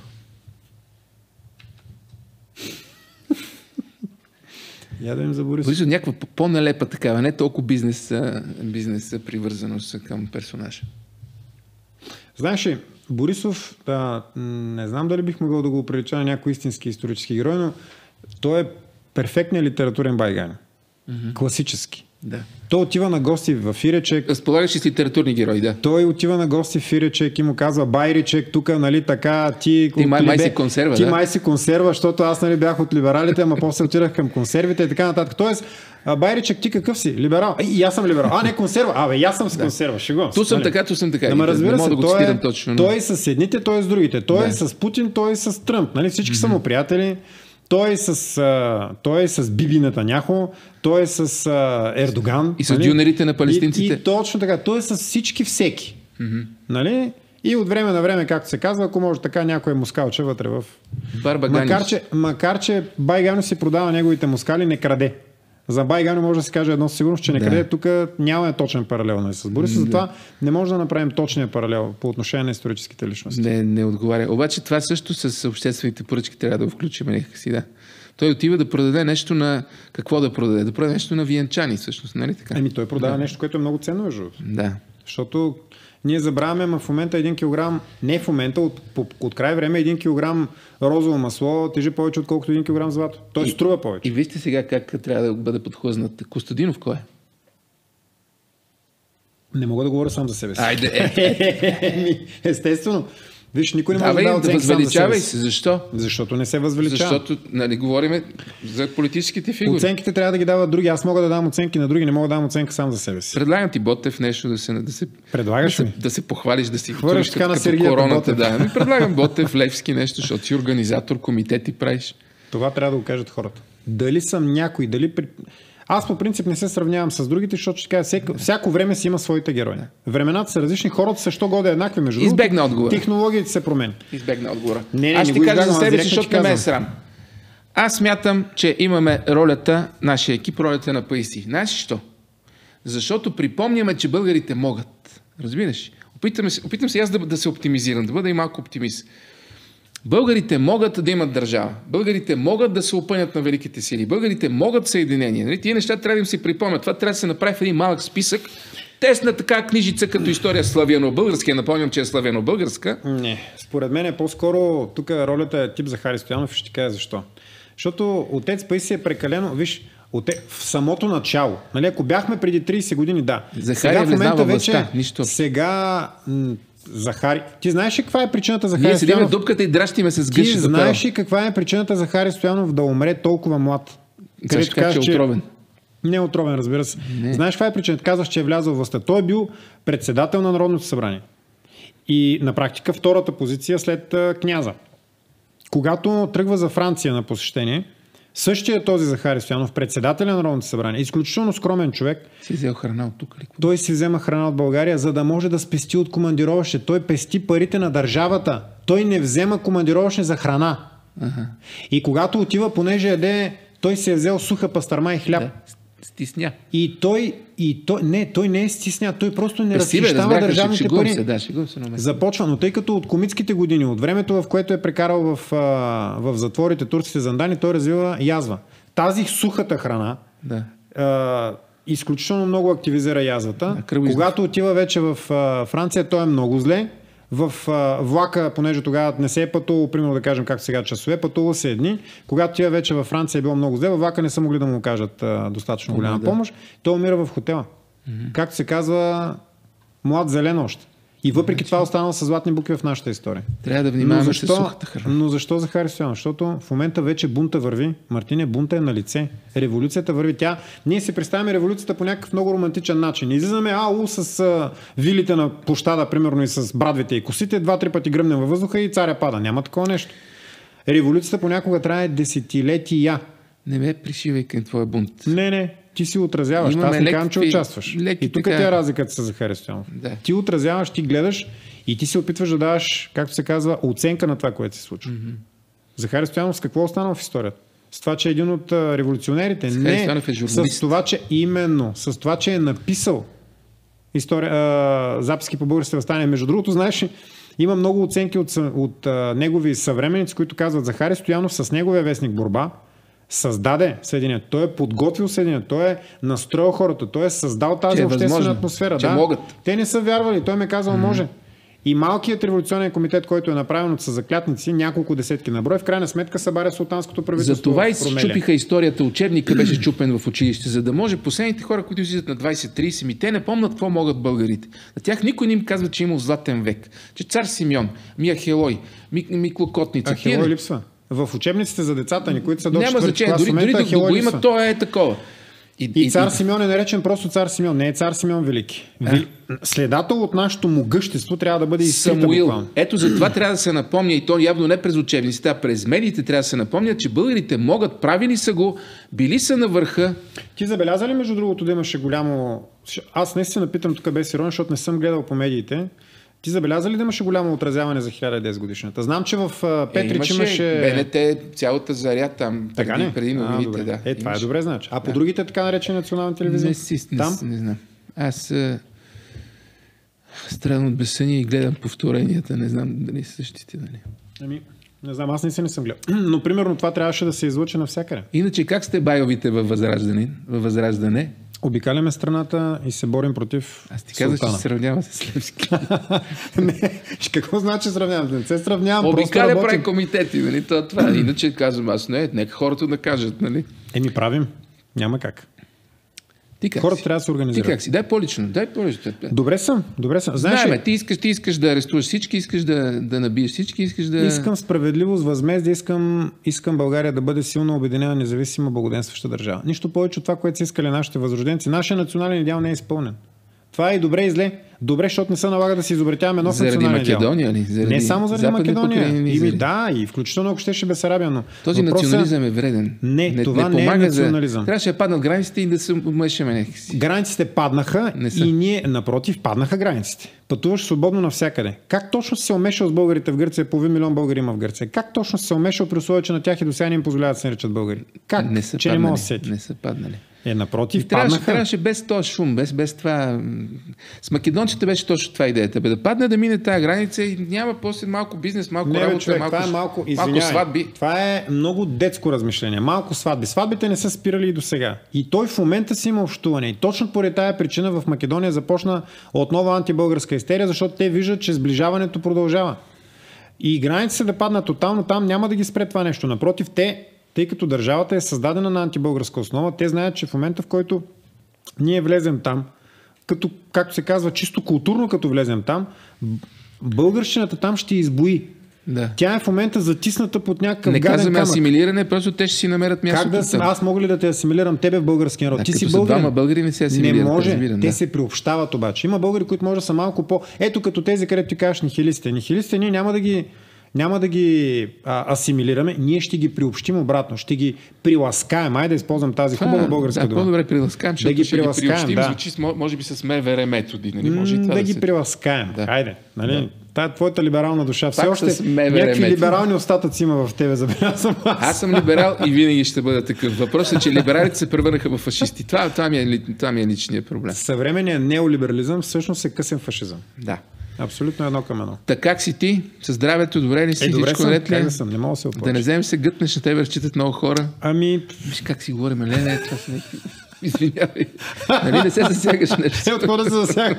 Я да им за Борисов. Борисов някаква по-налепа такава, не толкова бизнес, бизнес привързаност към персонажа. Знаеш ли, Борисов, да, не знам дали бих могъл да го прилича на някой истински исторически герой, но той е перфектният литературен байганин. Mm-hmm. Класически. Да. Той отива на гости в Иречек. Разполагаш с литературни герои, да. Той отива на гости в Иречек и му казва: Байричек, тук, нали, така, ти... Ти май, май си консерва, Ти да? май си консерва, защото аз, нали, бях от либералите, ама после отидах към консервите и така нататък. Тоест, Байричек, ти какъв си? Либерал? А, и аз съм либерал. А, не консерва. Абе, и аз съм с да. консерва. Шего. Ту съм нали? така, ту съм така. Ама разбира се, да той, е, точно, но... той е с едните, той е с другите. Той да. е с Путин, той е с Тръмп. Нали? Всички mm-hmm. са му приятели. Той е с, а, той е с Биби Нетаняхо, той е с а, Ердоган. И с нали? дюнерите на палестинците. И, и точно така. Той е с всички всеки. Mm-hmm. Нали? И от време на време, както се казва, ако може така, някой мускалче вътре в... Макар че, макар, че Байгано си продава неговите мускали, не краде. За Байгано може да се каже едно със сигурност, че не да. краде. Тук нямаме точен паралел нали, с Борисов, да. затова не може да направим точния паралел по отношение на историческите личности. Не, не отговаря. Обаче това също с обществените поръчки трябва да го включим някакси, да. Той отива да продаде нещо на... Какво да продаде? Да продаде нещо на виенчани, всъщност, нали така? Ами той продава да. нещо, което е много ценно, между. Да. Защото ние забравяме, ма в момента един килограм, не в момента, от, от, от край време един килограм розово масло тежи повече, отколкото един килограм злато. Той и, струва повече. И вижте сега как трябва да бъде подхлъзнат. Костадинов кой е? Не мога да говоря сам за себе си. Айде, е. Естествено. Виж, никой не може Давай, да дава оценка да сам за възвеличавай себе си. се. Защо? Защото не се възвеличава. Защото, нали, говорим за политическите фигури. Оценките трябва да ги дават други. Аз мога да дам оценки на други, не мога да дам оценка сам за себе си. Предлагам ти, Ботев, нещо да се... Да се Предлагаш да ли? се, да се похвалиш, да си хвърляш така на Сергия короната. Да. Ми предлагам Ботев, Левски нещо, защото си организатор, комитети правиш. Това трябва да го кажат хората. Дали съм някой, дали... Аз по принцип не се сравнявам с другите, защото ще кажа, всяко, всяко време си има своите герои. Времената са различни, хората са що годе еднакви между другото. Избегна отговора. Технологиите се променят. Избегна отговора. Не, не, аз не ще ти кажа за себе си, си, защото не ме е срам. Аз смятам, че имаме ролята, нашия екип, ролята на Паисий. Знаеш що? Защото припомняме, че българите могат. Разбираш? Опитам се, опитам се аз да, да се оптимизирам, да бъда и малко оптимист. Българите могат да имат държава. Българите могат да се опънят на великите сили. Българите могат съединение. Нали? Тия неща трябва да им се припомнят. Това трябва да се направи в един малък списък. Тесна така книжица като история славяно-българска. Я напомням, че е славяно-българска. Не. Според мен е по-скоро тук ролята е тип Захари Стоянов и ще ти кажа защо. Защото отец Паисий е прекалено... Виж, оте... в самото начало. Нали? Ако бяхме преди трийсет години, да. Захари сега в момента вече... властта, нищо. Сега... Захари... Ти знаеш ли каква е причината за Хари Ние Стоянов? Ние седим дупката и дращиме се с гъши. Ти знаеш ли каква е причината за Хари Стоянов да умре толкова млад? Защо кажеш, че е отровен? Не е отровен, разбира се. Не. Знаеш каква е причината? Казваш, че е влязъл в властта. Той е бил председател на Народното събрание. И на практика втората позиция след а, княза. Когато тръгва за Франция на посещение, същия този Захари Стоянов, председател на Народното събрание, изключително скромен човек. Си взел храна от тук ли? Той си взема храна от България, за да може да спести от командировъчни. Той пести парите на държавата. Той не взема командировъчни за храна. Ага. И когато отива, понеже яде, той си е взел суха пастърма и хляб. Да. Стисня. И той, и той, не, той не е стисня, той просто не Песи, разхищава държавните пари. Се, да, се, Започва, но тъй като от комитските години, от времето, в което е прекарал в, в затворите турските зандани, той развива язва. Тази сухата храна да. а, изключително много активизира язвата. Да, когато отива вече в а, Франция, той е много зле. В а, влака, понеже тогава не се е пътувал, примерно да кажем както сега часове, пътувал се едни. Когато тя вече във Франция е било много зле, във влака не са могли да му кажат а, достатъчно голяма да. помощ. Той умира в хотела. Mm-hmm. Както се казва, млад зелен още. И въпреки това останал с златни букви в нашата история. Трябва да внимаваме с сухата храна. Но защо Захари Стоянов? Защото в момента вече бунта върви. Мартине, бунта е на лице. Революцията върви. Тя... Ние си представяме революцията по някакъв много романтичен начин. Излизаме ау с а, вилите на площада, примерно и с брадвите и косите, два-три пъти гръмнем във въздуха и царя пада. Няма такова нещо. Революцията понякога трае десетилетия. Не ме пришивай към твоя бунт. Не, не. Ти си отразяваш. Аз не казвам, че участваш. Леки, и тук така... е разликата с Захари Стоянов. Да. Ти отразяваш, ти гледаш и ти се опитваш да даваш, както се казва, оценка на това, което се случва. Mm-hmm. Захари Стоянов с какво останал в историята? С това, че е един от а, революционерите. Захари не, Стоянов е журналист. С това, че именно, с това, че е написал история, а, записки по българските въстания. Между другото, знаеш, Има много оценки от, от а, негови съвременници, които казват, Захари Стоянов с неговия вестник Борба създаде Съединението. Той е подготвил Съединението. Той е настроил хората. Той е създал тази че е обществена възможно, атмосфера. Че да. могат. Те не са вярвали. Той ме казал, mm-hmm. може. И малкият революционен комитет, който е направен от съзаклятници, няколко десетки на брой, в крайна сметка събаря султанското правителство. За това и счупиха историята. Учебника беше счупен в училище, за да може последните хора, които излизат на двайсет-трийсет, ми те не помнят какво могат българите. На тях никой не им казва, че имал златен век. Че цар Симеон, Миахелой, Микло Котница. Ахелой липсва. В учебниците за децата ни, които са до няма значение, дори, дори да го има, то е такова. И, и цар и... Симеон е наречен просто цар Симеон, не е цар Симеон Велики. Вили... Следата от нашето могъщество трябва да бъде изкрита буквално. Ето за това трябва да се напомня, и то явно не през учебниците, а през медиите трябва да се напомня, че българите могат, правили са го, били са на върха. Ти забеляза ли, между другото, да имаше голямо... Аз наистина питам тук без ирония, защото не съм гледал по медиите. Ти забеляза ли да имаше голямо отразяване за хиляда и десет годишната? Знам, че в Петрич е, имаше... БНТ, цялата заря там, така преди, преди новините. Да. Е, това имаше. Е добре, значи. А да. по другите така наречени национални телевизии? Не, си, не, там? не знам. Аз а... страдам от безсъние и гледам повторенията. Не знам дали са същите. Дали. Ами, не знам, аз не се не съм гледал. Но примерно това трябваше да се излъчи навсякъде. Иначе как сте байовите във Възраждане? Във Възраждане? Обикаляме страната и се борим против Аз ти казах, че се сравнява с Левски. Не, какво значи сравнявам? Не се сравнявам, Обикаля просто прави комитети, нали? Това, това. Иначе казвам аз, не, нека хората да кажат, нали? Еми правим. Няма как. Ти как хората си? трябва да се организират. Ти как си? Дай по-лично. Дай по-лично. Добре съм. Добре съм. Знаеш, Знаем, ти искаш, ти искаш да арестуваш всички, искаш да, да набиеш всички, искаш да... Искам справедливост, възмездие, искам, искам България да бъде силно обединена, независима, благоденстваща държава. Нищо повече от това, което са искали нашите възрожденци. Нашия национален идеал не е изпълнен. Това е и добре и зле. Добре, защото не се налага да си изобретяваме нов заради национален идеал. Македония ли? Заради не само заради Македония. И ми, да, и включително ако щеше Бесарабия. Но този въпроса... национализъм е вреден. Не, не това не, не е национализъм. За... Трябваше да паднат границите и да се умешаме. Границите паднаха и ние, напротив, паднаха границите. Пътуваш свободно навсякъде. Как точно си се умешал с българите в Гърция? Половин милион българи има в Гърция. Как точно си се умешал при условие, че на тях и до сега не им позволяват да се наричат българи? Как? Не са че паднали. Не могат да сети. Не са паднали. Е, напротив, трябваше, паднаха. Трябваше без този шум, без, без това. С македонците беше точно това идеята. Бе, да падне, да мине тази граница и няма после малко бизнес, малко не, работа, човек, малко, това е малко, малко сватби. Това е много детско размишление. Малко сватби. Сватбите не са спирали и до сега. И той в момента си има общуване. И точно поради тая причина в Македония започна отново антибългарска истерия, защото те виждат, че сближаването продължава. И границите да паднат тотално там няма да ги спре това нещо. Напротив, те, тъй като държавата е създадена на антибългарска основа, те знаят, че в момента, в който ние влезем там, като, както се казва, чисто културно като влезем там, българщината там ще избои. Да. Тя е в момента затисната под някакъв не гаден казваме камък. асимилиране, просто те ще си намерят място. Как да, аз мога ли да те асимилирам тебе в българския народ? Да, Ти си българин. Двама българи не се асимилират. Не може. Разбирам, те да. се приобщават обаче. Има българи, които може да са малко по... Ето като тези, където ти кажеш нихилистите. Нихилистите ние няма да ги, няма да ги а, асимилираме, ние ще ги приобщим обратно. Ще ги приласкаем. Айде да използвам тази това, хубава българска да, дума. По-добре приласкаем, защото да ги ще приласкаем, ги приобщим, да. звучи може би с МВР методи. Нали? Може М- и това да, да ги се... приласкаем. Да. Айде. Нали? Да. Тая твоята либерална душа. Все Пак още някакви либерални остатъци има в тебе, забелязвам аз. Аз съм либерал и винаги ще бъда такъв. Въпросът е, че либералите се превърнаха в фашисти. Това, това, ми е, това ми е личният проблем. Съвременният неолиберализъм всъщност е късен фашизъм. Да. Абсолютно едно към едно. Така как си ти? Със здравето, добре ли си? Е, добре всичко съм, наред ли? как да съм, не мога да се оплача. Да не вземем се гътнеш на тебе, разчитат много хора. Ами... Виж как си говорим, Лене, това са някакви... Извинявай. Нали не се засягаш нещо? Е, от хора се засягам.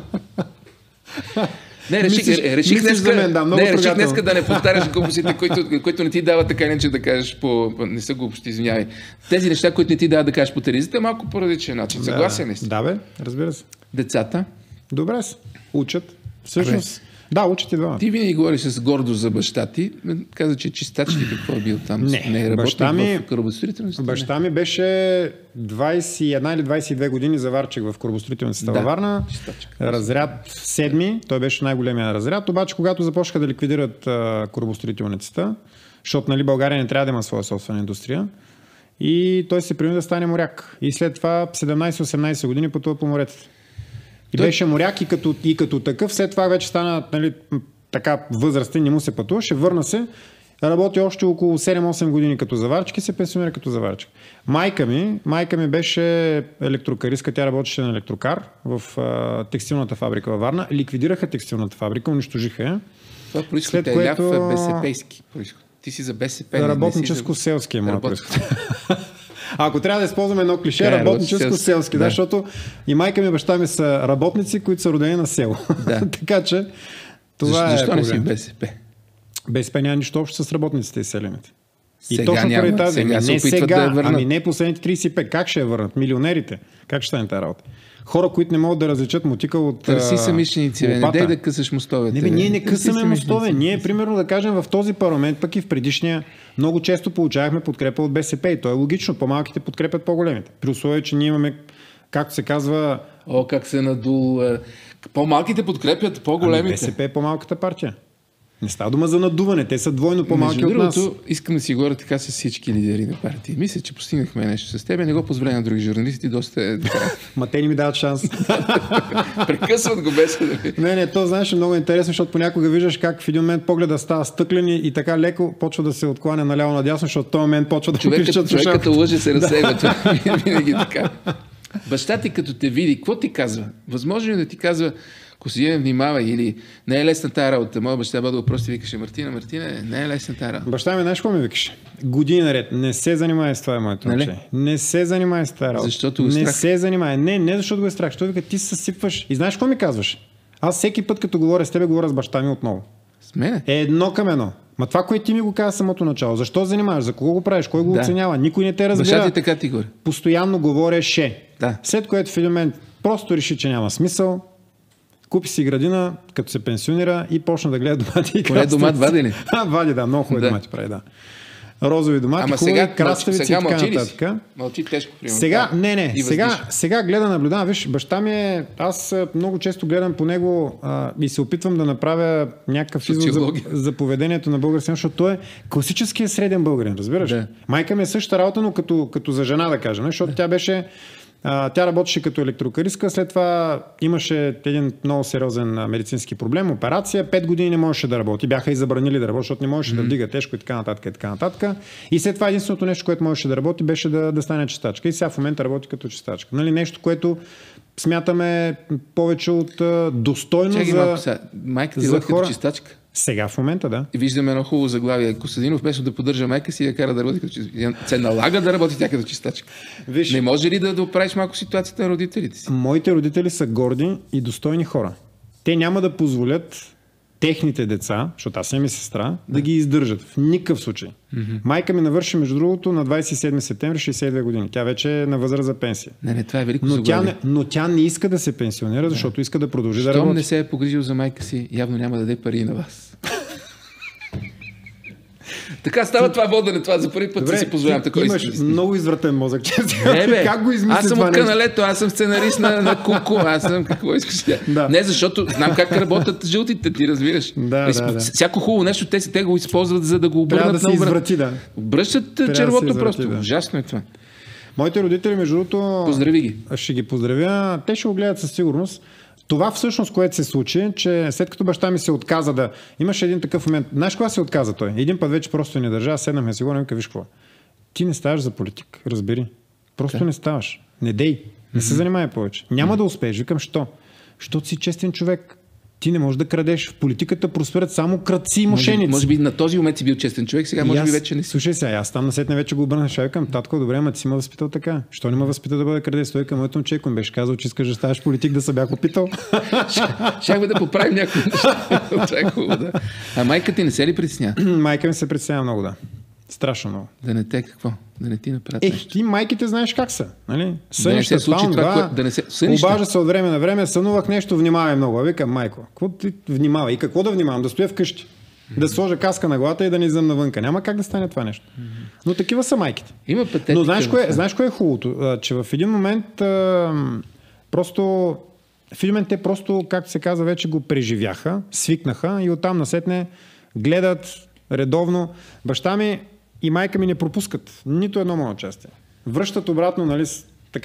Не, реших, мислиш, реших, мислиш днеска, мен, да, не, реших днеска да не повтаряш глупостите, които, които не ти дават така иначе да кажеш по... Не са глупости, извинявай. Тези неща, които не ти дават да кажеш по телевизията, малко по различен начин. Съгласен ли си? Да, бе, разбира се. Децата? Добре се. Учат. Всъщност... Да, учат и двамата. Ти винаги говориш с гордост за баща ти. Каза, че чистач ли какво е бил там? Не, не е баща ми, в корабостроителността? Баща ми беше двайсет и една или двайсет и две години заварчик в корабостроителницата във Варна. Разряд седми, той беше най-големия разряд. Обаче, когато започнаха да ликвидират а, корабостроителницата, защото нали, България не трябва да има своя собствена индустрия, и той се принуди да стане моряк. И след това седемнайсет-осемнайсет години пътува по моретата. И той... беше моряк и като, и като такъв, след това вече стана нали, така възрастен, не му се пътуваше, върна се Работи още около седем-осем години като заварчик и се пенсионира като заварчик. Майка ми, майка ми беше електрокаристка, тя работеше на електрокар в а, текстилната фабрика във Варна. Ликвидираха текстилната фабрика, унищожиха я. Това происход е което... ляв БСП-ски происход. Ти си за БСП. Работническо-селски е моят происход. Ако трябва да използваме едно клише, работническо-селски, да, защото и майка ми и баща ми са работници, които са родени на село. Да. Така че това защо, е защо не си БСП? БСП няма нищо общо с работниците и селените. И сега точно няма, преди тази, сега не сега, да ами не последните трийсет и пет. Как ще я върнат? Милионерите. Как ще стане тази работа? Хора, които не могат да различат мотика от търси самишленици, не дай да късаш мостовете. Не, бе, ние не късаме мостове. Ние, примерно, да кажем, в този парламент, пък и в предишния, много често получавахме подкрепа от БСП. И то е логично. По-малките подкрепят по-големите. При условие, че ние имаме, както се казва... О, как се надул... По-малките подкрепят по-големите. Ами БСП е по-малката партия. Не става дума за надуване, те са двойно по-малки от нас. Искам да си говоря така с всички лидери на партии. Мисля, че постигнахме нещо с тебе, не го позволя на други журналисти, доста е... Ма те не ми дават шанс. Прекъсват го без да ми... Не, не, то знаеш е много интересно, защото понякога виждаш как в един момент погледа става стъклен и така леко почва да се откланя наляво надясно, защото в този момент почва да човек, му пишат човек като лъже се разсейва. Това винаги така. Баща ти като те види, какво ти казва? Възможно е да ти казва: Костадине, внимавай, или не е лесна тая работа. Моя баща бъде въпрос и викаше: Мартина, Мартина, не е лесна тая работа. Баща ми, знаеш какво ми викаше? Години наред. Не се занимай с това, е моето момче. Не се занимай с това работа. Защото го не страх. се занимай. Не, не защото го е страх. Защото вика, ти се съсипваш. И знаеш какво ми казваш? Аз всеки път, като говоря с тебе, говоря с баща ми отново. С мене? Е едно към едно. Ма това, което ти ми го каза самото начало. Защо занимаваш? За кого го правиш? Кой го да. оценява? Никой не те разбира. Баща ти така ти говори. Постоянно говореше. Да. След което в един момент просто реши, че няма смисъл. Купи си градина, като се пенсионира и почна да гледа домати и краставици. Домат вади ли? Вади, да, много хубави да. домати прави, да. Розови домати, ама хубави, сега, краставици сега и така нататък. Мълчи тежко, примерно. Сега, не, не, сега, сега гледа, наблюдава. Виж, баща ми е, аз много често гледам по него а, и се опитвам да направя някакъв извод за, за поведението на българин, защото той е класическият среден българин, разбираш? Да. Майка ми е същата работа, но като, като за жена, да кажем, защото да. тя беше... Uh, тя работеше като електрокаристка, след това имаше един много сериозен медицински проблем, операция, пет години не можеше да работи, бяха и забранили да работи, защото не можеше mm-hmm. да вдига тежко и така нататък и така нататък. И след това единственото нещо, което можеше да работи, беше да, да стане чистачка. И сега в момента работи като чистачка. Нали, нещо, което смятаме повече от uh, достойно Чакай, за, малко, сега. Майка ти работи като чистачка? Сега в момента, да. И виждаме едно хубаво заглавие. Костадинов, вместо да поддържа майка си, да кара да работи като чистачка. Се налага да работи тя като чистачка. Виж, не може ли да, да оправиш малко ситуацията на родителите си? Моите родители са горди и достойни хора. Те няма да позволят техните деца, защото аз съм и сестра, да. да ги издържат. В никакъв случай. Mm-hmm. Майка ми навърши, между другото, на двадесет и седми септември шейсет и две години. Тя вече е на възраст за пенсия. Не, не, това е велико но тя, не, но тя не иска да се пенсионира, защото да. иска да продължи Щом да работи. не се е погрижил за майка си, явно няма да даде пари и на вас. Така става това водене, това за първи път. Добре, си позволявам такова. Имаш изписни. много извратен мозък. Не, бе, как го измисли аз съм това от нещо? каналето, аз съм сценарист на, на Куку, аз съм какво искаш. Да. Не, защото знам как работят жълтите, ти разбираш. Да, Изп... да, да. Всяко хубаво нещо, те, те го използват, за да го обърнат Трябва да на се изврати, да. Обръщат червото да просто. Да. Ужасно е това. Моите родители, между другото... Поздрави ги. Ще ги поздравя. Те ще го гледат със сигурност. Това всъщност, което се случи, че след като баща ми се отказа да... Имаше един такъв момент. Знаеш кога се отказа той? Един път вече просто не държа, седнахме си го, вика, виж какво. Ти не ставаш за политик, разбери. Просто да. не ставаш. Не дей. Не mm-hmm. се занимай повече. Няма mm-hmm. да успееш. Викам, що? Защото си честен човек. Ти не можеш да крадеш. В политиката просперят само крадци и мошеници. Може, може би на този момент си бил честен човек, сега може аз, би вече не си. Слушай сега, аз там насетне вече го обърнах, ще викам, татко, добре, ама ти си ме възпитал така. Що не ме възпита да бъда крадец? Той към моето момче, ми беше казал, че искаш да ставаш политик, да се бях опитал. Щяхме да поправим някои неща. Да. А майка ти не се ли притеснява? Майка ми се притеснява много, да. Страшно много. Да не те какво? Да не ти направят Е, нещо. ти майките знаеш как са. Нали? Сънища, да се случи това, кое... да не се... Сънища. Обажда се от време на време, сънувах нещо, внимавай много. А викам, майко, какво ти внимавай? И какво да внимавам? Да стоя вкъщи. Mm-hmm. Да сложа каска на главата и да не излизам навънка. Няма как да стане това нещо. Mm-hmm. Но такива са майките. Има пътетика. Но знаеш кое, знаеш кое е хубавото? А, че в един момент а, просто в един момент те просто, както се казва, вече го преживяха, свикнаха и оттам насетне гледат редовно. Баща ми и майка ми не пропускат нито едно мое участие. Връщат обратно, нали, така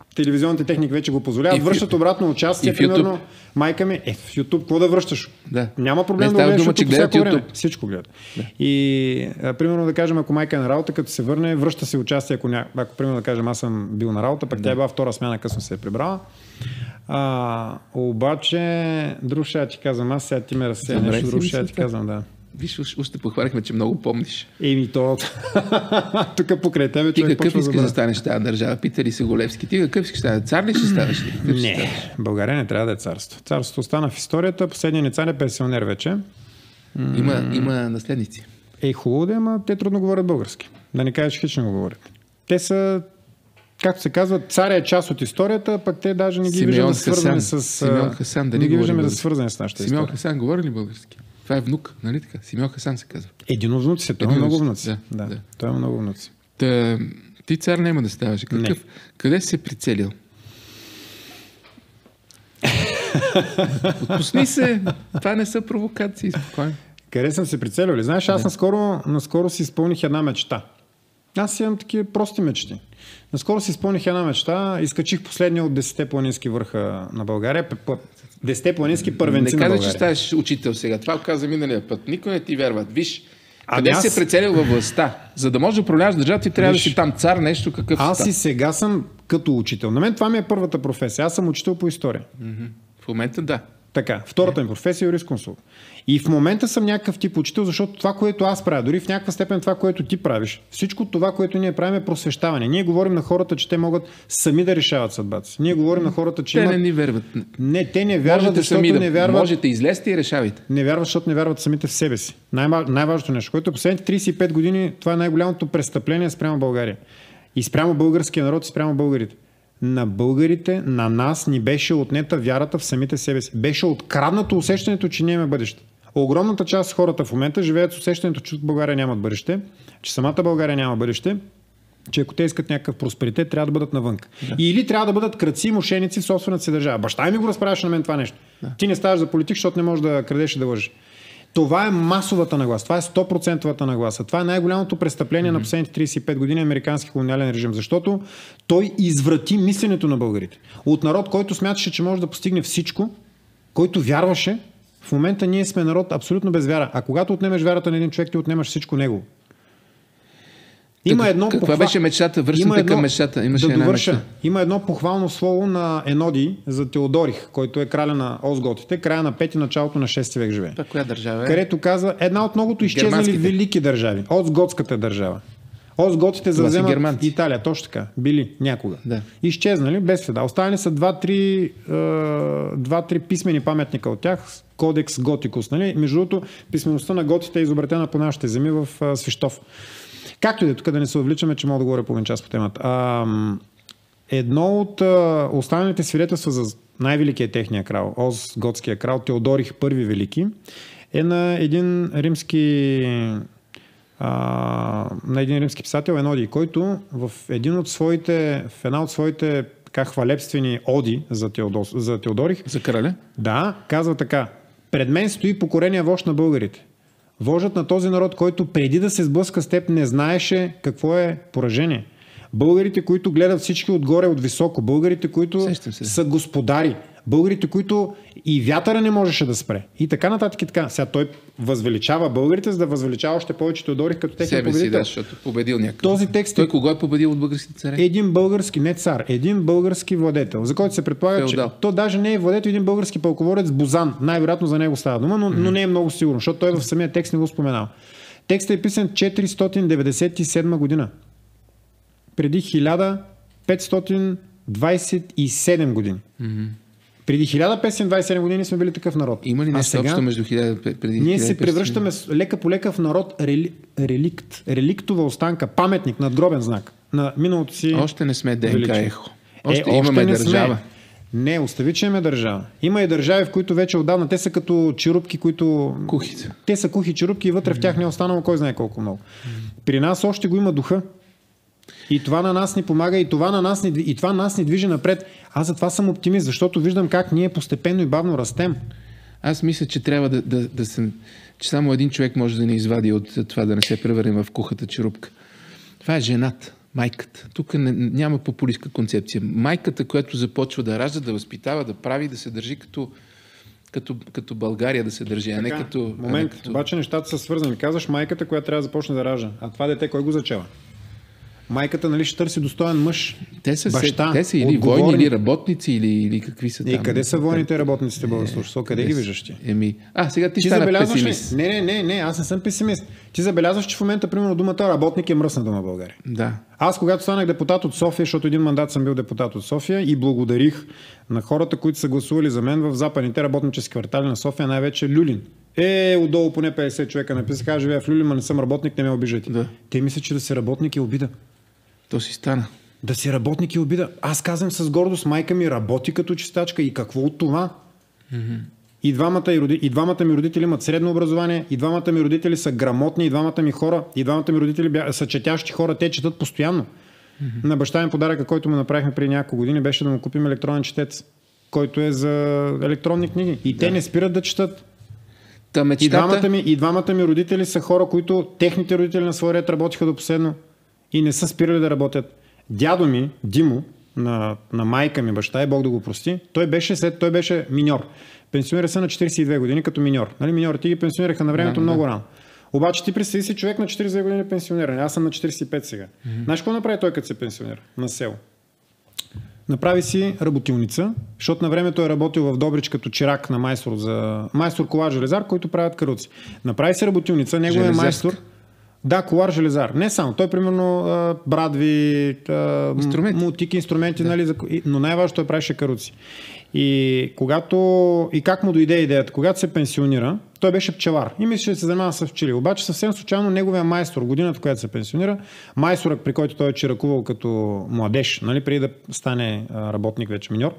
телевизионните техники вече го позволяват, връщат обратно участие, примерно майка ми, е в YouTube, какво да връщаш? Да. Няма проблем да гледаш YouTube по всяко време. Всичко гледат. Да. И а, примерно да кажем, ако майка е на работа, като се върне, връща се участие, ако, ня... ако примерно да кажем, аз съм бил на работа, пък да. Тя е била втора смяна, късно се е прибрала. А, обаче, друг ще ти казвам, аз сега ти ме разсея, нещо друг ще ти казвам, да. Виж, още похвалихме, че много помниш. Еми то, тук покрай тебе човек почва да... Ти какъв искаш да станеш тази държава? Пита ли се Голевски? Ти какъв искаш да станеш? Цар ли ще станеш? Не, станеш? България не трябва да е царство. Царството остана в историята, последният ни цар е пенсионер вече. Има, има наследници. Ей, хубаво да, ама те трудно говорят български. Да не кажеш, хич не го говорят. Те са, както се казва, царя е част от историята, пък те даже не ги виждаме свързани с... Симеон Хасан, дали не ги виждаме да свързани с нашата Симеон история. Хасан говори ли български? Това е внук, нали така? Симеон Хасан се казва. Един от внуци, той има много внуци. Да, да. Той има много внуци. Та, ти цар няма да ставаш. Какъв, къде си се прицелил? Отпусни се. Това не са провокации. Спокойно. Къде съм се прицелил ли? Знаеш, аз да. наскоро, наскоро си изпълних една мечта. Аз имам такива прости мечти. Наскоро си изпълних една мечта. Изкачих последния от десетте планински върха на България. Десетте планински първенци на България. Не каза, че ставаш учител сега. Това каза миналия път. Никой не ти вярва. Виж, а къде аз... се прицелил във властта? За да можеш да управляваш държавата, ти трябва Виж, да си там цар, нещо какъв Аз си и сега съм като учител. На мен това ми е първата професия. Аз съм учител по история. Mm-hmm. В момента да. Така, втората ми професия е юрисконсулт. И в момента съм някакъв тип учител, защото това, което аз правя, дори в някаква степен това, което ти правиш, всичко това, което ние правим е просвещаване. Ние говорим на хората, че те могат сами да решават съдбата си. Ние говорим на хората, че те имат... не ни вярват. Не, те не вярват, защото да... не вярват... Можете, излезте и решавайте. Не вярват, защото не вярват самите в себе си. Най- най-важното нещо, което последните трийсет и пет години, това е най-голямото престъпление спрямо България. И спрямо българския народ, и спрямо българите. На българите, на нас ни беше отнета вярата в самите себе си. Беше откраднато усещането, че ние имаме бъдеще. Огромната част от хората в момента живеят с усещането, че България нямат бъдеще, че самата България няма бъдеще, че ако те искат някакъв просперитет, трябва да бъдат навън. Да. Или трябва да бъдат крадци и мошеници в собствената си държава. Баща ми го разправяше на мен това нещо. Да. Ти не ставаш за политик, защото не можеш да крадеш и да лъжеш. Това е масовата нагласа. Това е сто процента нагласа. Това е най-голямото престъпление mm-hmm. на последните трийсет и пет години американски колониален режим, защото той изврати мисленето на българите. От народ, който смяташе, че може да постигне всичко, който вярваше, в момента ние сме народ абсолютно без вяра. А когато отнемеш вярата на един човек, ти отнемаш всичко него. Има так, едно каква похва... беше мечтата? Връщате към мечтата. Имаше да една довърша. Мечта. Има едно похвално слово на Енодий за Теодорих, който е краля на Озготите, края на пети, началото на шести век живее. Това коя държава е? Където каза една от многото изчезнали велики държави. Озготската държава. Озготите завземат германци. Италия, точно така. Били някога. Да. Изчезнали без следа. Останали са два-три, два-три писмени паметника от тях. Кодекс Готикус. Нали? Между другото, писмеността на готите е изобретена по нашите земи в а, Свищов. Както и да, тук да не се отвличаме, че мога да говоря половин час по темата. А, едно от а, останалите свидетелства за най-великия техния крал, Оз, готския крал, Теодорих Първи Велики, е на един римски а, на един римски писател Енодий, който в един от своите, в една от своите така хвалебствени оди за, Теодос, за Теодорих, за краля? Да, казва така: пред мен стои покорения вожд на българите. Вождът на този народ, който преди да се сблъска с теб, не знаеше какво е поражение. Българите, които гледат всички отгоре от високо, българите, които са господари, българите, които и вятъра не можеше да спре. И така нататък и така. Сега той възвеличава българите, за да възвеличава още повече Теодорих като техен победител. Себе си, да, защото победил някакъв. Този текст той кого е победил от българските царе? Един български, не цар, един български владетел, за който се предполага, Феодал. Че то даже не е владетел, един български пълководец Бозан. Най-вероятно за него става дума, но, mm-hmm. но не е много сигурно, защото той в самия текст не го споменава. Текстът е писан четиристотин деветдесет и седма година. Преди хиляда петстотин двадесет и седем години. Mm-hmm. Преди хиляда петстотин двадесет и седем години сме били такъв народ. Има ли нещо общо между хиляда преди ние се превръщаме лека по лека в народ рели, реликт, реликтова останка, паметник, надгробен знак на миналото си. Още не сме ДНК ехо. Още, е, имаме още държава. Сме. Не, остави, че имаме държава. Има и държави, в които вече отдавна те са като черупки, които... Кухи. Те са кухи черупки и вътре mm-hmm. в тях не е останало кой знае колко много. Mm-hmm. При нас още го има духа. И това на нас ни помага, и това на нас ни, и това нас ни движи напред. Аз затова съм оптимист, защото виждам как ние постепенно и бавно растем. Аз мисля, че трябва да, да, да съм, че само един човек може да ни извади от това да не се превърнем в кухата черупка. Това е жената. Майката. Тук не, няма популистка концепция. Майката, която започва да ражда, да възпитава, да прави, да се държи като, като, като България да се държи, а не като... Момент, а не като... обаче нещата са свързани. Казваш майката, която трябва да започне да ражда. А това дете кой го зачева? Майката, нали, ще търси достоен мъж, те са, баща, те са или отговорни. войни, или работници, или, или какви са там. И къде са войните работниците, българство? Къде ги виждаш ти? Еми... А, сега ти, ти стана песимист. Не, не, не, не, аз не съм песимист. Ти забелязваш, че в момента, примерно, думата работник е мръсна дума в България. Да. Аз, когато станах депутат от София, защото един мандат съм бил депутат от София и благодарих на хората, които са гласували за мен в западните работнически квартали на София, най-вече Люлин. Е, отдолу поне петдесет човека написаха, аз живея в Люлин, но не съм работник, не ме обиждайте. Да. Те мислят, че да си работник е обида. То си стана. Да си работник и обида. Аз казвам с гордост, майка ми работи като чистачка и какво от това? Mm-hmm. И, двамата, и, роди, и двамата ми родители имат средно образование, и двамата ми родители са грамотни, и двамата ми хора, и двамата ми родители бя, са четящи хора, те четат постоянно. Mm-hmm. На баща ми подаръка, който му направихме преди няколко години, беше да му купим електронен четец, който е за електронни книги. И те yeah. не спират да четат. Та мечтата... и, двамата ми, и двамата ми родители са хора, които техните родители на своя ред работиха до последно и не са спирали да работят. Дядо ми, Димо, на, на майка ми баща, и Бог да го прости, той беше, след, той беше миньор. Пенсионира се на четиридесет и две години като миньор. Нали, миньорите ги пенсионираха на времето да, много да. рано. Обаче ти представи си човек на четиридесет и две години пенсиониран. Аз съм на четиридесет и пет сега. Mm-hmm. Знаеш какво направи той, като се пенсионира? На село. Направи си работилница, защото на времето е работил в Добрич като чирак на майстор за майстор колар железар, който правят каруци. Направи си работилница, неговият майстор. Да, колар железар. Не само. Той, примерно, брадви, инструменти, мултики, инструменти, да. Нали, но най-важно той правеше каруци. И когато и как му дойде идеята, когато се пенсионира, той беше пчелар и мисля, че се занимава с пчели. Обаче съвсем случайно неговия майстор, годината, която се пенсионира, майсторът, при който той е чиракувал като младеж, нали, преди да стане работник, вече миньор,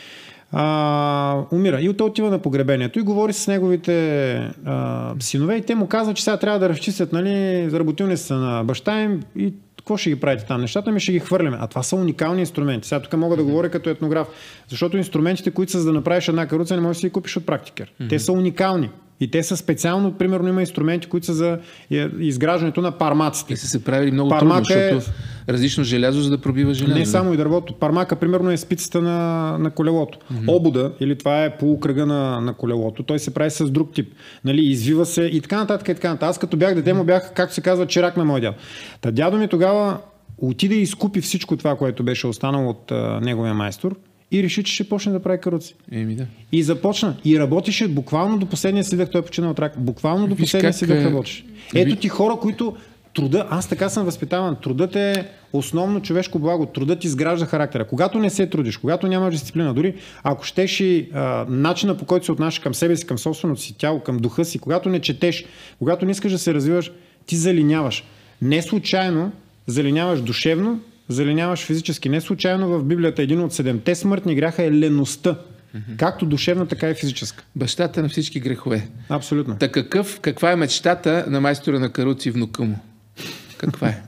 А, умира. И той отива на погребението и говори с неговите а, синове и те му казват, че сега трябва да разчистят, нали, работилницата на баща им и какво ще ги правите там? Нещата ми ще ги хвърляме. А това са уникални инструменти. Сега тук мога да говоря като етнограф, защото инструментите, които са за да направиш една каруца, не можеш да си ги купиш от практикер. Mm-hmm. Те са уникални. И те са специално, примерно има инструменти, които са за изграждането на пармаците. Те са се правили много Пармак трудно, е... защото различно желязо, за да пробива желязо. Не само и дървото. Пармака, примерно, е спицата на, на колелото. Mm-hmm. Обуда, или това е полукръга на, на колелото, той се прави с друг тип. Нали, извива се и така нататък и така нататък. Аз като бях дете му бях, както се казва, чирак на мой дядо. Та дядо ми тогава отиде и изкупи всичко това, което беше останало от а, неговия майстор и реши, че ще почне да прави каруци. Еми, да. И започна. И работеше буквално до последния си дъх. Той почина от рак. Буквално до последния си дъх работеше. Ето ти хора, които труда, аз така съм възпитаван, трудът е основно човешко благо. Трудът изгражда характера. Когато не се трудиш, когато нямаш дисциплина, дори ако щеш и а, начина, по който се отнасяш към себе си, към собственото си тяло, към духа си, когато не четеш, когато не искаш да се развиваш, ти залиняваш. Не случайно залиняваш душевно, залиняваш физически. Не случайно в Библията един от седемте смъртни гряха е леността. Mm-hmm. Както душевна, така и физическа. Бащата на всички грехове. Абсолютно. Та какъв, каква е мечтата на майстора на каруци и внука му? Каква е?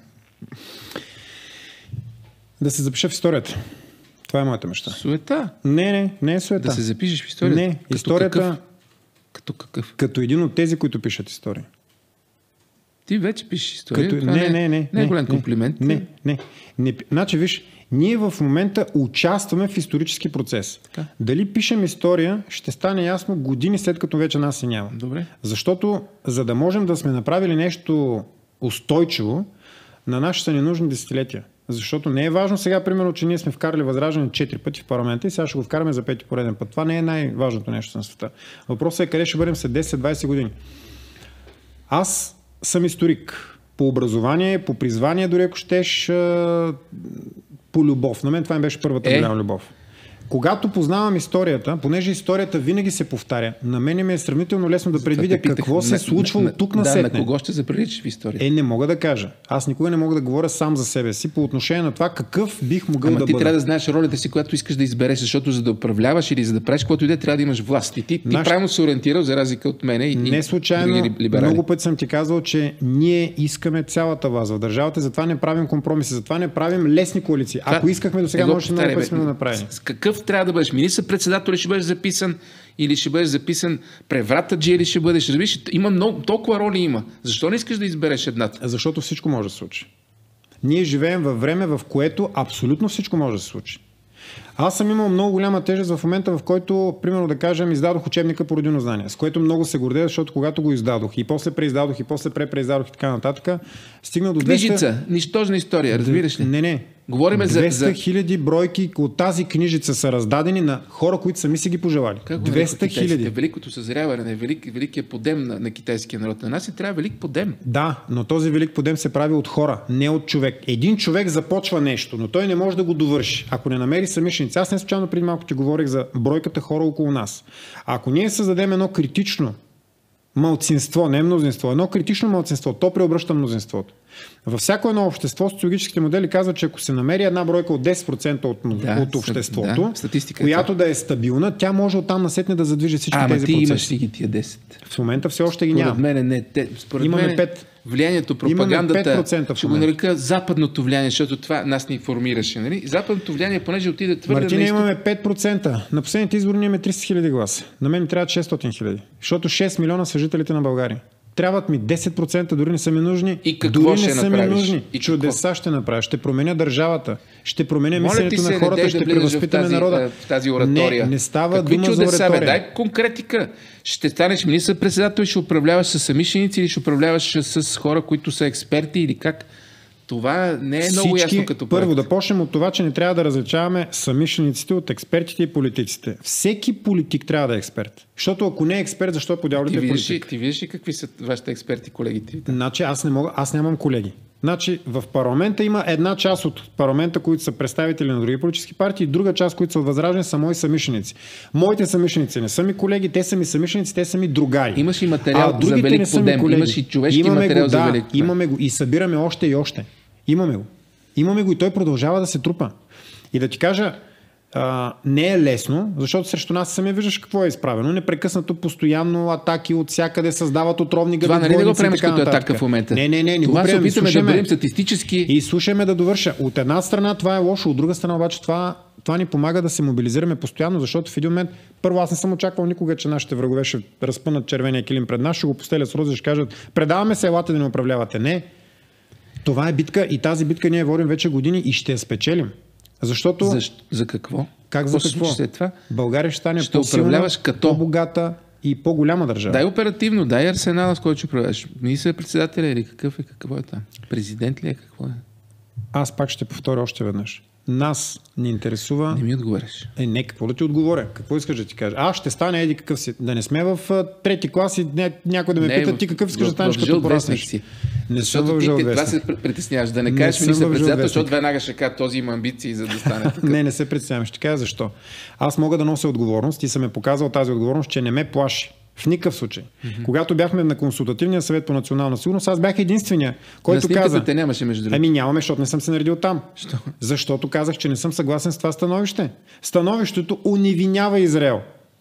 Да се запиша в историята. Това е моята мечта. Суета? Не, не, не е суета. Да се запишеш в историята? Не, като историята... Какъв? Като какъв? Като един от тези, които пишат история. Ти вече пишеш история. Като... Не, не, не, не. Не е голям комплимент. Не, не, не. Значи, виж, ние в момента участваме в исторически процес. Така. Дали пишем история, ще стане ясно години след като вече нас се няма. Добре. Защото, за да можем да сме направили нещо устойчиво, на нас са ни нужни десетилетия. Защото не е важно сега, примерно, че ние сме вкарали Възраждане четири пъти в парламента и сега ще го вкараме за пети пореден път. Това не е най-важното нещо на света. Въпросът е къде ще бъдем след десет-двайсет години. Аз съм историк. По образование, по призвание, дори ако щеш, по любов. На мен това ми беше първата е? голяма любов. Когато познавам историята, понеже историята винаги се повтаря, на мен ми е сравнително лесно да предвидя какво се случва от тук на да, сетне. На кого ще се приличаш в историята? Е, не мога да кажа. Аз никога не мога да говоря сам за себе си по отношение на това какъв бих могъл Ама да ти бъда. Трябва да знаеш ролята си, която искаш да избереш, защото за да управляваш или за да правиш каквото и да, трябва да имаш власт. И ти, ти Наш... правилно се ориентирал, за разлика от мене. И, не случайно, много пъти съм ти казал, че ние искаме цялата власт в държавата, затова не правим компромиси, затова не правим лесни коалиции. Ако това... искахме до сега, може много пъти сме го направили. Какъв трябва да бъдеш? Председател ли ще бъдеш записан, или ще бъдеш записан превратаджи, или ще бъдеш... Разбираш, има много, толкова роли има. Защо не искаш да избереш едната? Защото всичко може да се случи. Ние живеем във време, в което абсолютно всичко може да се случи. Аз съм имал много голяма тежест в момента, в който, примерно да кажем, издадох учебника по родино знание, с което много се гордея, защото когато го издадох и после преиздадох и после препреиздадох и така нататък, стигна до двеста... Книжица, нищожна история, разбираш ли? Не, не. Говорим за... двеста хиляди бройки от тази книжица са раздадени на хора, които сами си ги пожелали. двеста хиляди. Великото съзряване, велик, великият подем на, на китайския народ. На нас е трябва велик подем. Да, но този велик подем се прави от хора, не от човек. Един човек започва нещо, но той не може да го довърши. Ако не намери самишленици. Аз не случайно преди малко ти говорих за бройката хора около нас. Ако ние създадем едно критично малцинство, не мнозинство, едно критично малцинство, то преобръща мнозинството. Във всяко едно общество социологическите модели казват, че ако се намери една бройка от десет процента от, да, от обществото, да, която да е стабилна, тя може оттам насетне да задвижи всички а, тези процеси. процеси. Имаш ли ги тия десет? В момента все още ги няма. Според мен не. Те, според имаме мен, пет. Влиянието, пропагандата, ще го нарека западното влияние, защото това нас ни формираше. Нали? Западното влияние, понеже отиде твърде... Мартина, на изток... имаме пет процента. На последните избори имаме триста хиляди гласа. На мен ми трябват шестстотин хиляди. Защото шест милиона са жителите на България. Трябват ми десет процента, дори не са ми нужни. И какво дори ще не са направиш? ми нужни. И чудеса какво? Ще направя. Ще променя държавата. Ще променя мисленето се, на хората. да ще превъзпитаме народа. В тази оратория. Не, не става Какви дума чудеса, за оратория. Бе? Дай конкретика. Ще станеш министър-председател и ще управляваш с самишленици или ще управляваш с хора, които са експерти или как? Това не е много Всички, ясно като първо проект. да почнем от това, че не трябва да различаваме самишлениците от експертите и политиците. Всеки политик трябва да е експерт. Защото ако не е експерт, защо подявате ти политик? Ти виждаш ли какви са вашите експерти, колегите? Значи аз не мога, аз нямам колеги. Значи в парламента има една част от парламента, които са представители на други политически партии, и друга част, които са от Възраждане, са мои самишленици. Моите самишленици не са ми колеги, те са ми самишленици, те са ми другари. Имаш и материал за велик подем, имаш и човешки имаме материал го, за да, велик подем. Имаме го и събираме още и още. Имаме го. Имаме го и той продължава да се трупа. И да ти кажа, а, не е лесно, защото срещу нас сами виждаш какво е изправено. Непрекъснато, постоянно атаки от всякъде създават отровни гадобойници. Това нали да го приемеш като атака в момента? Не, не, не. не това го се приемем. опитаме Слушаме, да бъдем статистически. И слушаме да довърша. От една страна това е лошо, от друга страна обаче това, това ни помага да се мобилизираме постоянно, защото в един момент, първо аз не съм очаквал никога, че нашите врагове ще разпънат червения килим пред нас, ще го постелят с рози, ще кажат, предаваме се, елате да ни управлявате. Не. Това е битка и тази битка ние водим вече години и ще я спечелим. Защото... За, за какво? Как за какво? След това? България ще стане ще по-силна, като... по-богата и по-голяма държава. Дай оперативно, дай арсенала, с който ще управляваш. Министър-председателя или какъв е, какво е там? Президент ли е, какво е? Аз пак ще повторя още веднъж. Нас ни интересува... Не ми отговаряш. Е, не, какво да ти отговоря? Какво искаш да ти кажа? А, ще стане еди какъв си. Да не сме в uh, трети клас и ня... някой да ме не, пита в... ти какъв искаш в... да станеш като пораснеш. Не съм в жълт вестник. Това се притесняваш. Да не кажеш министър-председател, защото веднага ще кажа, този има амбиции за да стане такъв. Не, не се притеснявам. Ще кажа защо. Аз мога да нося отговорност и съм е показал тази отговорност, че не ме плаши. В никакъв случай. Mm-hmm. Когато бяхме на консултативния съвет по национална сигурност, аз бях единствения, който каза... те нямаше между другото. Ами нямаме, защото не съм се наредил там. Що? Защото казах, че не съм съгласен с това становище. Становището уневинява Израел.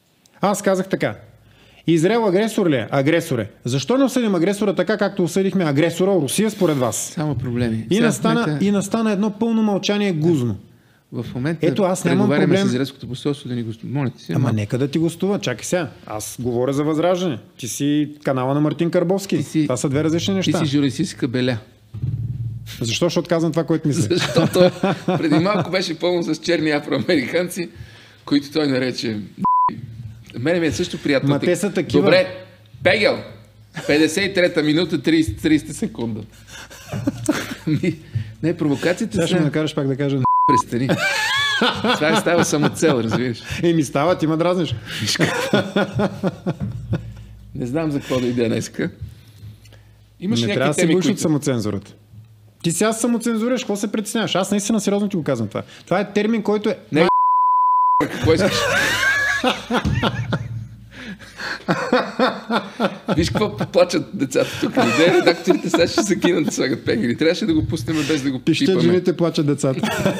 Аз казах така. Израел агресор ли е? Агресор е. Защо не осъдим агресора така, както осъдихме агресора Русия според вас? Само проблеми. И, настана, мета... и настана едно пълно мълчание гузно. В момента ето, аз нямам проблем с израелското посолство да ни гостува. Моля ти се. Ама нека да ти гостува. Чакай сега. Аз говоря за Възраждане. Ти си канала на Мартин Карбовски. Си... Това са две различни неща. Ти си журналистическа беля. Защо? Защото казвам това, което мисля. Защото преди малко беше пълно с черни афроамериканци, които той нарече. Мене ми е също приятно. Ма те са такива. Добре, Пегел. петдесет и трета минута, трийсет, трийсет секунда. Не, провокацията сега ще ме накараш пак да кажа. Престани. Това е става самоцел, разбираш. Еми става, ти ме дразниш. Не знам за какво да иде днеска. Имаш не трябва да се боиш от самоцензурата. Ти сега самоцензуриш, какво се притесняваш? Аз наистина сериозно ти го казвам това. Това е термин, който е... Не, какво искаш? Виж какво плачат децата тук. Не, редакторите сега ще се кинат да слагат пегели. Трябваше да го пуснем без да го пипаме. Пищат жените, плачат децата.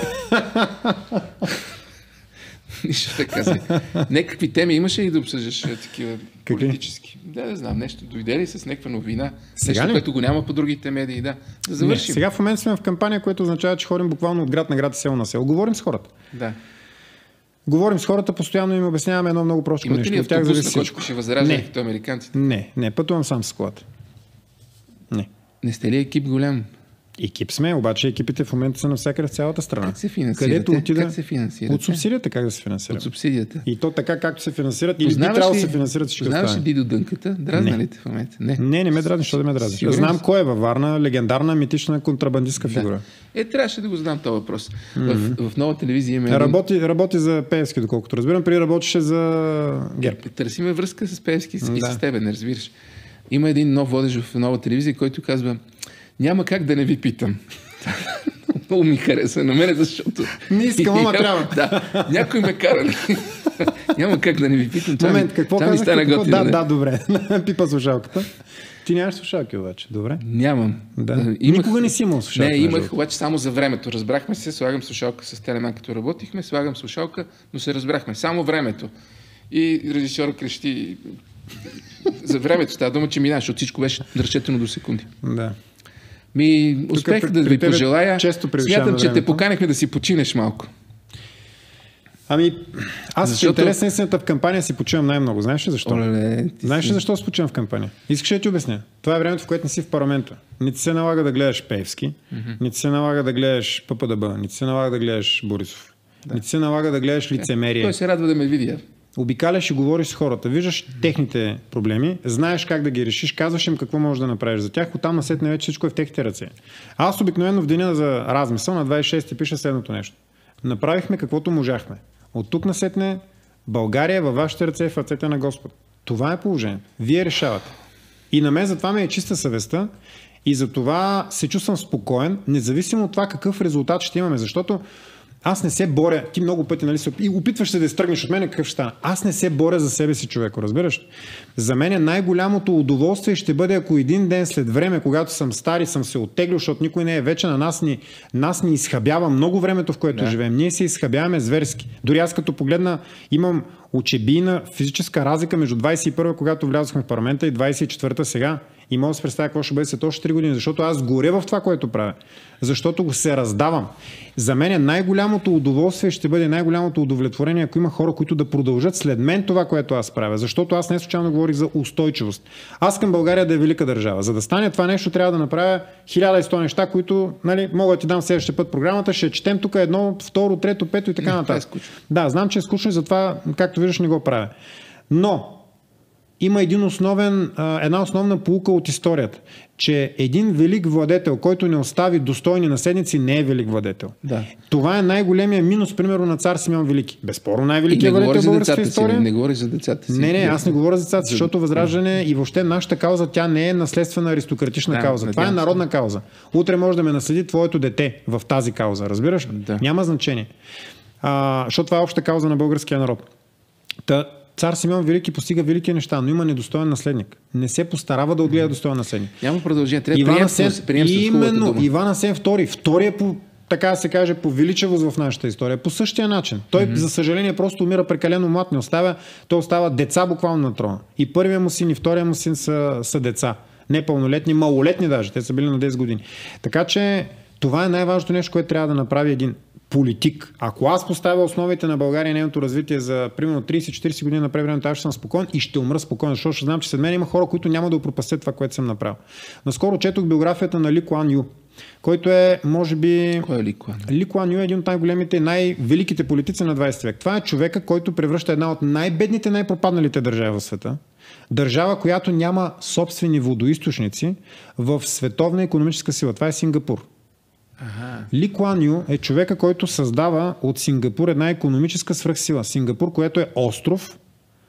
Нищо така си. Некакви теми имаше и да обсъждаш такива какви? Политически. Да, не знам, нещо. Дойде ли с някаква новина? Сега нещо, ли? което го няма по другите медии. Да, да завършим. Не, сега в момента сме в кампания, което означава, че ходим буквално от град на град и село на село. Говорим с хората. Да. Говорим с хората, постоянно им обясняваме едно много просто нещо. Имате ли автобус, на който ще възраждате като американците? Не, не, пътувам сам с колата. Не. Не сте ли екип голям? Екип сме, обаче екипите в момента са навсякъде в цялата страна. Как се финансирате? Където отида... Как се финансирате? От субсидията как да се финансират? От субсидията. И то така, както се финансират, или би трябвало да се финансират всички останали. Познаваш ли Дидо Дънката? Дразна ли те в момента? Не, не, не ме дразни, що да ме дразни. Знам кой е във Варна, легендарна, митична контрабандистка фигура. Да. Е, трябваше да го знам този въпрос. Mm-hmm. В, в нова телевизия има един... Работи, работи за Пеевски, доколкото разбирам, преди работеше за ГЕРБ. Търсиме връзка с Пеевски да. И с тебе, не разбираш. Има един нов водещ в нова телевизия, който казва: няма как да не ви питам. Много ми хареса на мене, защото... Не искам, ама трябва. Да, някой ме кара. Няма как да не ви питам. Това Момент, ми, какво това ми стана готино. Да, да, добре. Пипа слушалката. Ти нямаш слушалки обаче, добре? Нямам. Да. Имах... Никога не си имал слушалка. Не, имах обаче само за времето. Разбрахме се, слагам слушалка с Телеман, като работихме, слагам слушалка, но се разбрахме. Само времето. И режисьор крещи за времето. Става дума, че минаш, защото всичко беше разчетено до секунди. Да. Ми, успех Тук, да ви пожелая. Смятам, че те времето. поканихме да си починеш малко. Ами, аз защото... в интерес на истината в кампания си почивам най-много. Знаеш ли защо? Оле, Знаеш ли си... защо се почивам в кампания? Искаш да ти обясня. Това е времето, в което не си в парламента. Не ти се налага да гледаш Пеевски, mm-hmm. не ти се налага да гледаш ППДБ, не ти се налага да гледаш Борисов, да. Не ти се налага да гледаш лицемерие. Той се радва да ме види. Обикаляш и говориш с хората, виждаш техните проблеми, знаеш как да ги решиш, казваш им какво можеш да направиш за тях, оттам насетне вече всичко е в техните ръце. Аз обикновено в деня за размисъл на двадесет и шести пиша следното нещо. Направихме каквото можахме. От тук насетне България във вашите ръце, в ръцете на Господ. Това е положението. Вие решавате. И на мен затова ме е чиста съвестта и затова се чувствам спокоен, независимо от това какъв резултат ще имаме, защото аз не се боря, ти много пъти, нали, и опитваш се да изтръгнеш от мен, какъв ще стана. Аз не се боря за себе си, човеко, разбираш? За мен най-голямото удоволствие ще бъде, ако един ден след време, когато съм стар и съм се оттеглил, защото никой не е вече на нас, ни, нас ни изхабява много времето, в което да. живеем. Ние се изхабяваме зверски. Дори аз като погледна, имам очебийна физическа разлика между двадесет и първа, когато влязохме в парламента, и двадесет и четвърта сега. И мога да се представя какво ще бъде след още три години, защото аз горя в това, което правя. Защото го се раздавам. За мен най-голямото удоволствие ще бъде най-голямото удовлетворение, ако има хора, които да продължат след мен това, което аз правя. Защото аз не случайно говорих за устойчивост. Аз към България да е велика държава. За да стане това нещо, трябва да направя хиляда и сто неща, които, нали, мога да ти дам следващия път програмата, ще четем тук едно, второ, трето, пето и така нататък. Е да, знам, че е скучно и затова, както виждаш, не го правя. Но има един основен, една основна поука от историята, че един велик владетел, който не остави достойни наследници, не е велик владетел. Да. Това е най-големия минус, примерно, на цар Симеон Велики. Безспорно най-великият владетел в българска история. Си, не говори за децата си. Не, не, аз не говоря за децата си, защото Възраждане и въобще нашата кауза, тя не е наследствена аристократична да, кауза. Това е народна кауза. Утре може да ме наследи твоето дете в тази кауза, разбираш? Да. Няма значение. А, защото това е обща кауза на българския народ. Та, цар Симеон Велики постига велики неща, но има недостоен наследник. Не се постарава да отгледа достоен наследник. Няма продължение. Трябва Иван приемствен, Асен, приемствен именно Иван Асен втори. Втори е по, така да се каже, по величавост в нашата история. По същия начин. Той, mm-hmm. за съжаление, просто умира прекалено млад. Не оставя, той остава деца буквално на трона. И първият му син и втория му син са, са деца. Непълнолетни, малолетни даже. Те са били на десет години. Така че това е най-важното нещо, което трябва да направи един политик. Ако аз поставя основите на България и нейното развитие за примерно тридесет-четиридесет години напред времето, аз ще съм спокоен и ще умра спокойно, защото ще знам, че след мен има хора, които няма да опропастят това, което съм направил. Наскоро четох биографията на Ли Куан Ю, който е, може би... Кой е Ли Куан? Ли Куан Ю е един от най-големите, най-великите политици на двадесети век. Това е човека, който превръща една от най-бедните, най-пропадналите държави в света. Държава, която няма собствени водоизточници в световна икономическа сила. Това е Сингапур. Ага. Ли Куан Ю е човека, който създава от Сингапур една икономическа свръхсила. Сингапур, което е остров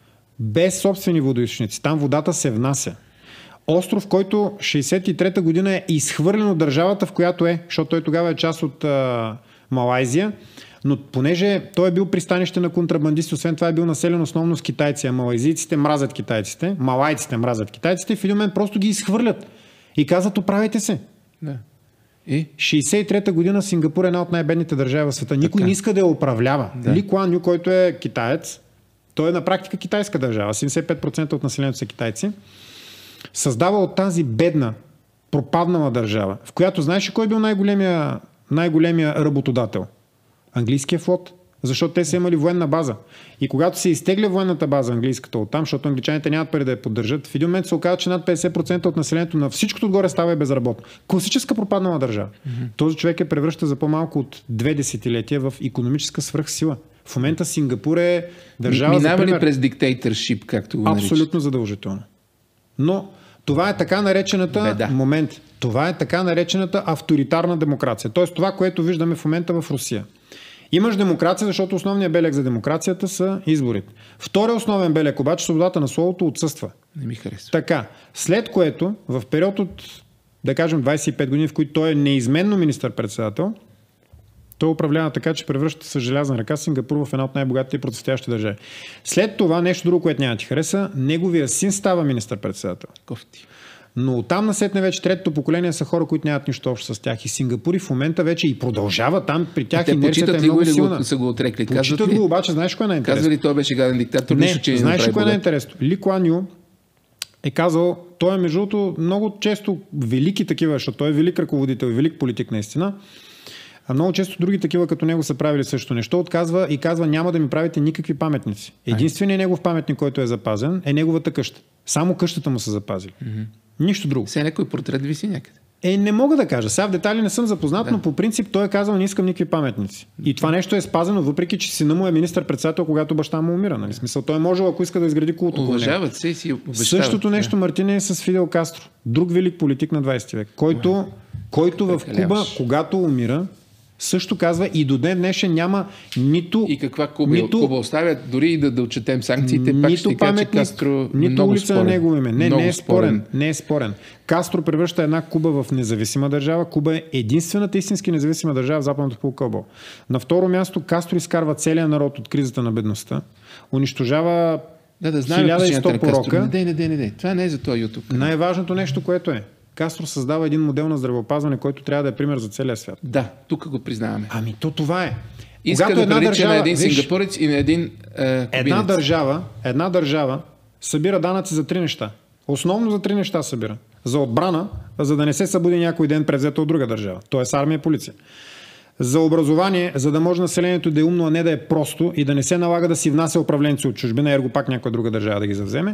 без собствени водоизточници. Там водата се внася. Остров, който шейсет и трета година е изхвърлен от държавата, в която е, защото той тогава е част от а, Малайзия, но понеже той е бил пристанище на контрабандисти, освен това е бил населен основно с китайци, а малайзийците мразят китайците, малайците мразят китайците и в един момент просто ги изхвърлят и казват: оправете се. Да. И шейсет и трета година Сингапур е една от най-бедните държави в света. Никой така не иска да я управлява. Да. Ли Куан Ю, който е китаец, той е на практика китайска държава. седемдесет и пет процента от населението са китайци. Създава от тази бедна, пропаднала държава, в която знаеш ли кой е бил най-големия, най-големия работодател? Английския флот. защото те са имали военна база. И когато се изтегля военната база, английската оттам, защото англичаните нямат пари да я поддържат, в един момент се оказа, че над петдесет процента от населението на всичкото отгоре става и безработно. Класическа пропаднала държава. Mm-hmm. Този човек е превръща за по-малко от две десетилетия в икономическа свръхсила. В момента Сингапур е държава Минава за пример... ли през диктейторшип, както го наричат? Абсолютно задължително. Но това е така наречената Беда. момент. Това е така наречената авторитарна демокрация. Тоест това, което виждаме в момента в Русия. Имаш демокрация, защото основният белег за демокрацията са изборите. Вторият основен белег обаче, свободата на словото отсъства. Не ми харесва. Така, след което в период от, да кажем, двадесет и пет години, в които той е неизменно министър-председател, той управлява така, че превръща с желязна ръка Сингапур в една от най-богатите и процъфтяващи държави. След това, нещо друго, което няма да ти хареса, неговия син става министър-председател. Кофти. Но оттам насетне вече третото поколение са хора, които нямат нищо общо с тях. И Сингапур и в момента вече и продължава там, при тях инерцията е много силна. Го, са го отрекли? Почитат го, обаче знаеш кое е най-интересно? Казва ли той беше гаден диктатор? Не, нищо, че не знаеш ли кое е богат. най-интересно? Ли Куан Ю е казал, той е между другото много често велики такива, защото той е велик ръководител и велик политик наистина. А много често други такива като него са правили също нещо. Отказва и казва, няма да ми правите никакви паметници. Единственият негов паметник, който е запазен, е неговата къща. Само къщата му са запазили. Mm-hmm. Нищо друго. Все някой портрет виси някъде. Е, не мога да кажа. Сега в детайли не съм запознат, да. Но по принцип той е казал, не искам никакви паметници. И това нещо е спазено, въпреки че сина му е министър-председател, когато баща му умира. Нали? Смисъл, той е можел, ако иска да изгради култ. Уважават се и си обещават. Същото нещо, да. Мартине, е с Фидел Кастро. Друг велик политик на двадесети век, който, който в Куба, когато умира, също казва и до ден днешен няма нито... И каква Куба? Нито, Куба оставят, дори и да, да отчетем санкциите, пак ще кажа, че Кастро нито много улица спорен. на негово име. Не, много не е спорен. спорен. Не е спорен. Кастро превръща една Куба в независима държава. Куба е единствената истински независима държава в Западното полукълбо. На второ място Кастро изкарва целия народ от кризата на бедността. Унищожава да, да знаем хиляда и сто порока. Не, не, не, не, не. Това не е за този YouTube. Най-важното нещо, което е. Кастро създава един модел на здравеопазване, който трябва да е пример за целия свят. Да, тук го признаваме. Ами то това е. Иска Когато да една прилича държава, на един виж, сингапурец и на един е, една държава, една държава събира данъци за три неща. Основно за три неща събира. За отбрана, за да не се събуди някой ден превзето от друга държава. Тоест армия и полиция. За образование, за да може населението да е умно, а не да е просто и да не се налага да си внася управленци от чужбина, ерго пак някоя друга държава да ги завземе.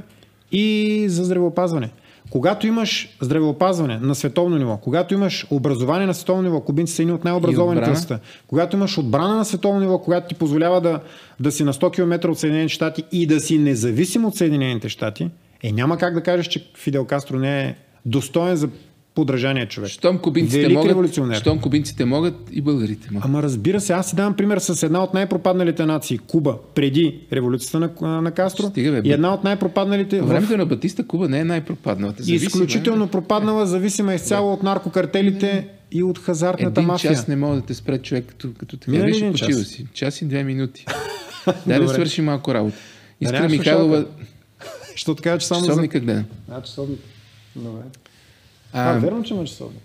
И за здравеопазване. Когато имаш здравеопазване на световно ниво, когато имаш образование на световно ниво, кубинци са едни от най-образованите на света, когато имаш отбрана на световно ниво, която ти позволява да, да си на сто километра от Съединените щати и да си независим от Съединените щати, е няма как да кажеш, че Фидел Кастро не е достоен за подражание човек. Щом кубинците, велик могат, революционер. щом кубинците могат, и българите могат. Ама разбира се, аз си давам пример с една от най-пропадналите нации, Куба, преди революцията на, на Кастро. Стига, бе, и една от най-пропадналите... По времето в... на Батиста Куба не е най-пропадналата. Зависима, изключително е, пропаднала, зависима изцяло да. От наркокартелите и от хазартната един мафия. Един час не мога да те спре човек, като, като така Мина беше почива час? си. Час и две минути. Дай да свърши малко работа. Искра да Михайлова... Що така, че само часовника за... гледам. А, часовник. Добре. А, а верно, че има часовник.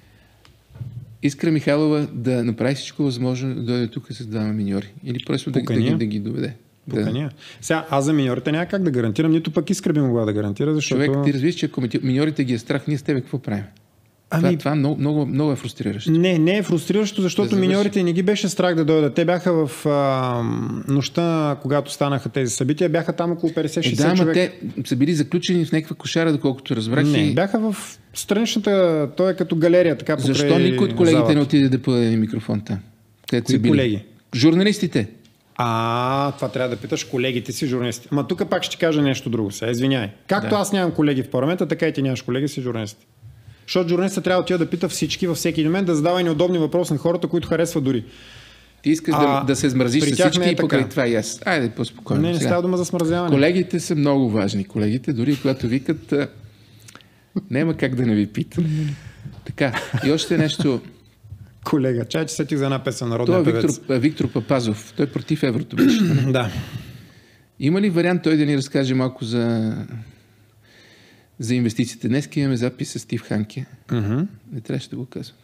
Искра Михайлова да направи всичко възможно да дойде тук с двама миньори. Или просто да, да, ги, да ги доведе. Покания. Да. Сега, аз за миньорите няма как да гарантирам, нито пък Искра би могла да гарантира, защото... Човек, ти разбираш, че ако миньорите ги е страх, ние с тебе какво правим? Ами... Това, това много, много, много е фрустриращо. Не, не е фрустриращо, защото да миньорите не ги беше страх да дойдат. Те бяха в а, нощта, когато станаха тези събития, бяха там около петдесет-шейсет е, да, човек. Те са били заключени в някаква кошара, доколкото разбрах. Не, и... бяха в страничната, той е като галерия, така покрай Защо никой от колегите залата? Не отиде да подаде микрофон там? Кои са колеги? Журналистите. А, това трябва да питаш колегите си журналисти. Ама тук пак ще ти кажа нещо друго сега, извиняй. Както да. Аз нямам колеги в парламента, така и ти нямаш колеги си журналисти. Защото журналистът трябва да отида да пита всички във всеки момент, да задава и неудобни въпроси на хората, които харесват дори. Ти искаш а, да, да се смразиш с всички е и покрай това и аз. Айде по-спокойно. Не, не става дума за смразяване. Колегите са много важни. Колегите, дори когато викат, няма как да не ви питам. Така, и още нещо. Колега, чай, че сетих за една песен народния той е певец. Виктор, Виктор Папазов. Той е против еврото беше. Да. Има ли вариант той да ни разкаже малко за, за инвестициите? Днес имаме запис с Стив Ханке. Uh-huh. Не трябваше да го казвам.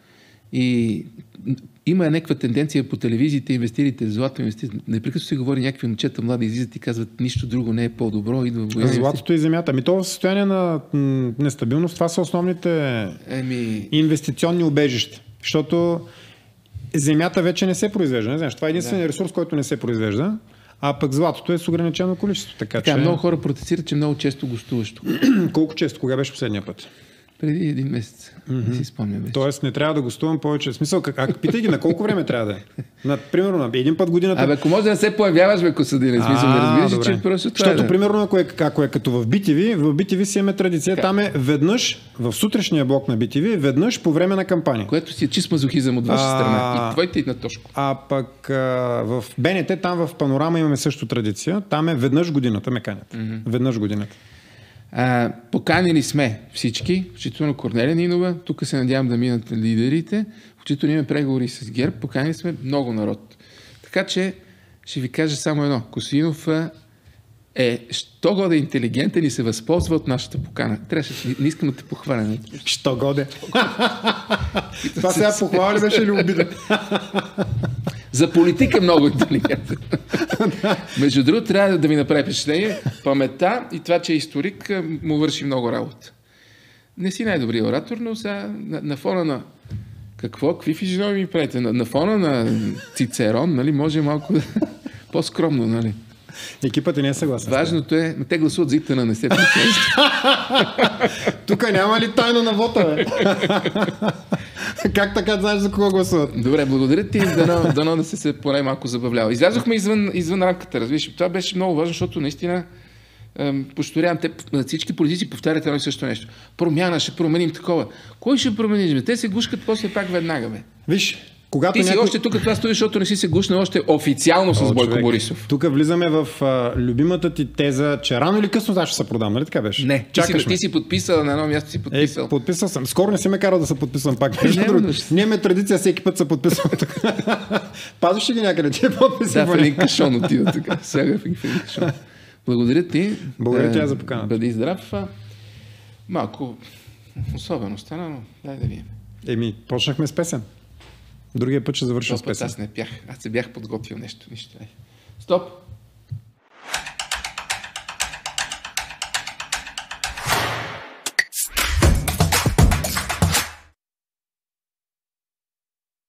И има някаква тенденция по телевизиите, инвестирите в злато, инвестирите. Непрекъснато се говори, някакви момчета млади излизат и казват, нищо друго не е по-добро. Идва военна. Златото и земята. Ами то в състояние на м- нестабилност, това са основните Еми... инвестиционни убежища. Защото земята вече не се произвежда. Не знаеш, това е единственият да. ресурс, който не се произвежда. А пък златото е с ограничено количество. Така, така че... много хора протестират, че много често гостуваш тук. Колко често? Кога беше последния път? Преди един месец. Mm-hmm. Не си спомням вече. Тоест не трябва да гостувам повече. В смисъл, как, а, питай ги на колко време трябва да е? На, примерно на един път годината. Абе, ако може да не се появяваш, бе, Косадине, смисъл, не разбираш, че просто това Защото, е. примерно, ако е, ако е като в би ти ви, в би ти ви си имаме традиция, как? Там е веднъж, в сутрешния блок на би ти ви, веднъж по време на кампания. Което си е чист мазохизъм от ваша а... страна. И твоите и на Тошко. А пък а, в Б Н Т, там в Панорама имаме също традиция. Там е веднъж годината ме канят. Mm-hmm. Веднъж годината. А, поканили сме всички, включително Корнелия Нинова, тук се надявам да минат лидерите, включително имаме преговори с ГЕРБ, поканили сме много народ. Така че ще ви кажа само едно. Косинов е, що годе интелигентен и се възползва от нашата покана. Трябваше, не искам да те похваля. Що годе? Това сега похвала ли беше или обида? За политика много интелигентен. Между другото, трябва да ви направи впечатление. Паметта и това, че е историк, му върши много работа. Не си най-добрият оратор, но сега на, на фона на какво? Какви физиономии ми правите? На, на фона на Цицерон, нали, може малко да... по-скромно, нали? Екипът не е съгласен. Важното е, те гласуват за Итана, не се причест. Тук няма ли тайна на вота, бе? Как така знаеш за кого гласуват? Добре, благодаря ти, дано, дано да се, се поне малко забавлява. Излязохме извън, извън рамката, разбираш. Това беше много важно, защото наистина повторявам, те всички политици повтарят едно и също нещо. Промяна, ще променим такова. Кой ще промениш, бе? Те се гушкат после пак веднага, бе. Виж, когато ти си някой... още тук това стоиш, защото не си се гушнал още официално с О, Бойко човек. Борисов. Тук влизаме в а, любимата ти теза, че рано или късно аз ще се продам, нали така беше? Не, ти си, ти си подписал на едно място, си подписал. Е, подписал съм. Скоро не си ме карал да се подписвам пак. Е, не, друг... Ние имаме традиция, всеки път се подписвам. Пазиш ли ги някъде? Ти е подписи. Да, в един кашон отива така. Сега в един кашон. Благодаря ти. Благодаря ти за поканата. Бъди здрав. Малко особено стана, но дай да видим. Еми, почнахме с песен. Другия път ще завършим с песен. Аз не бях. Аз се бях подготвил нещо. Нищо. Стоп!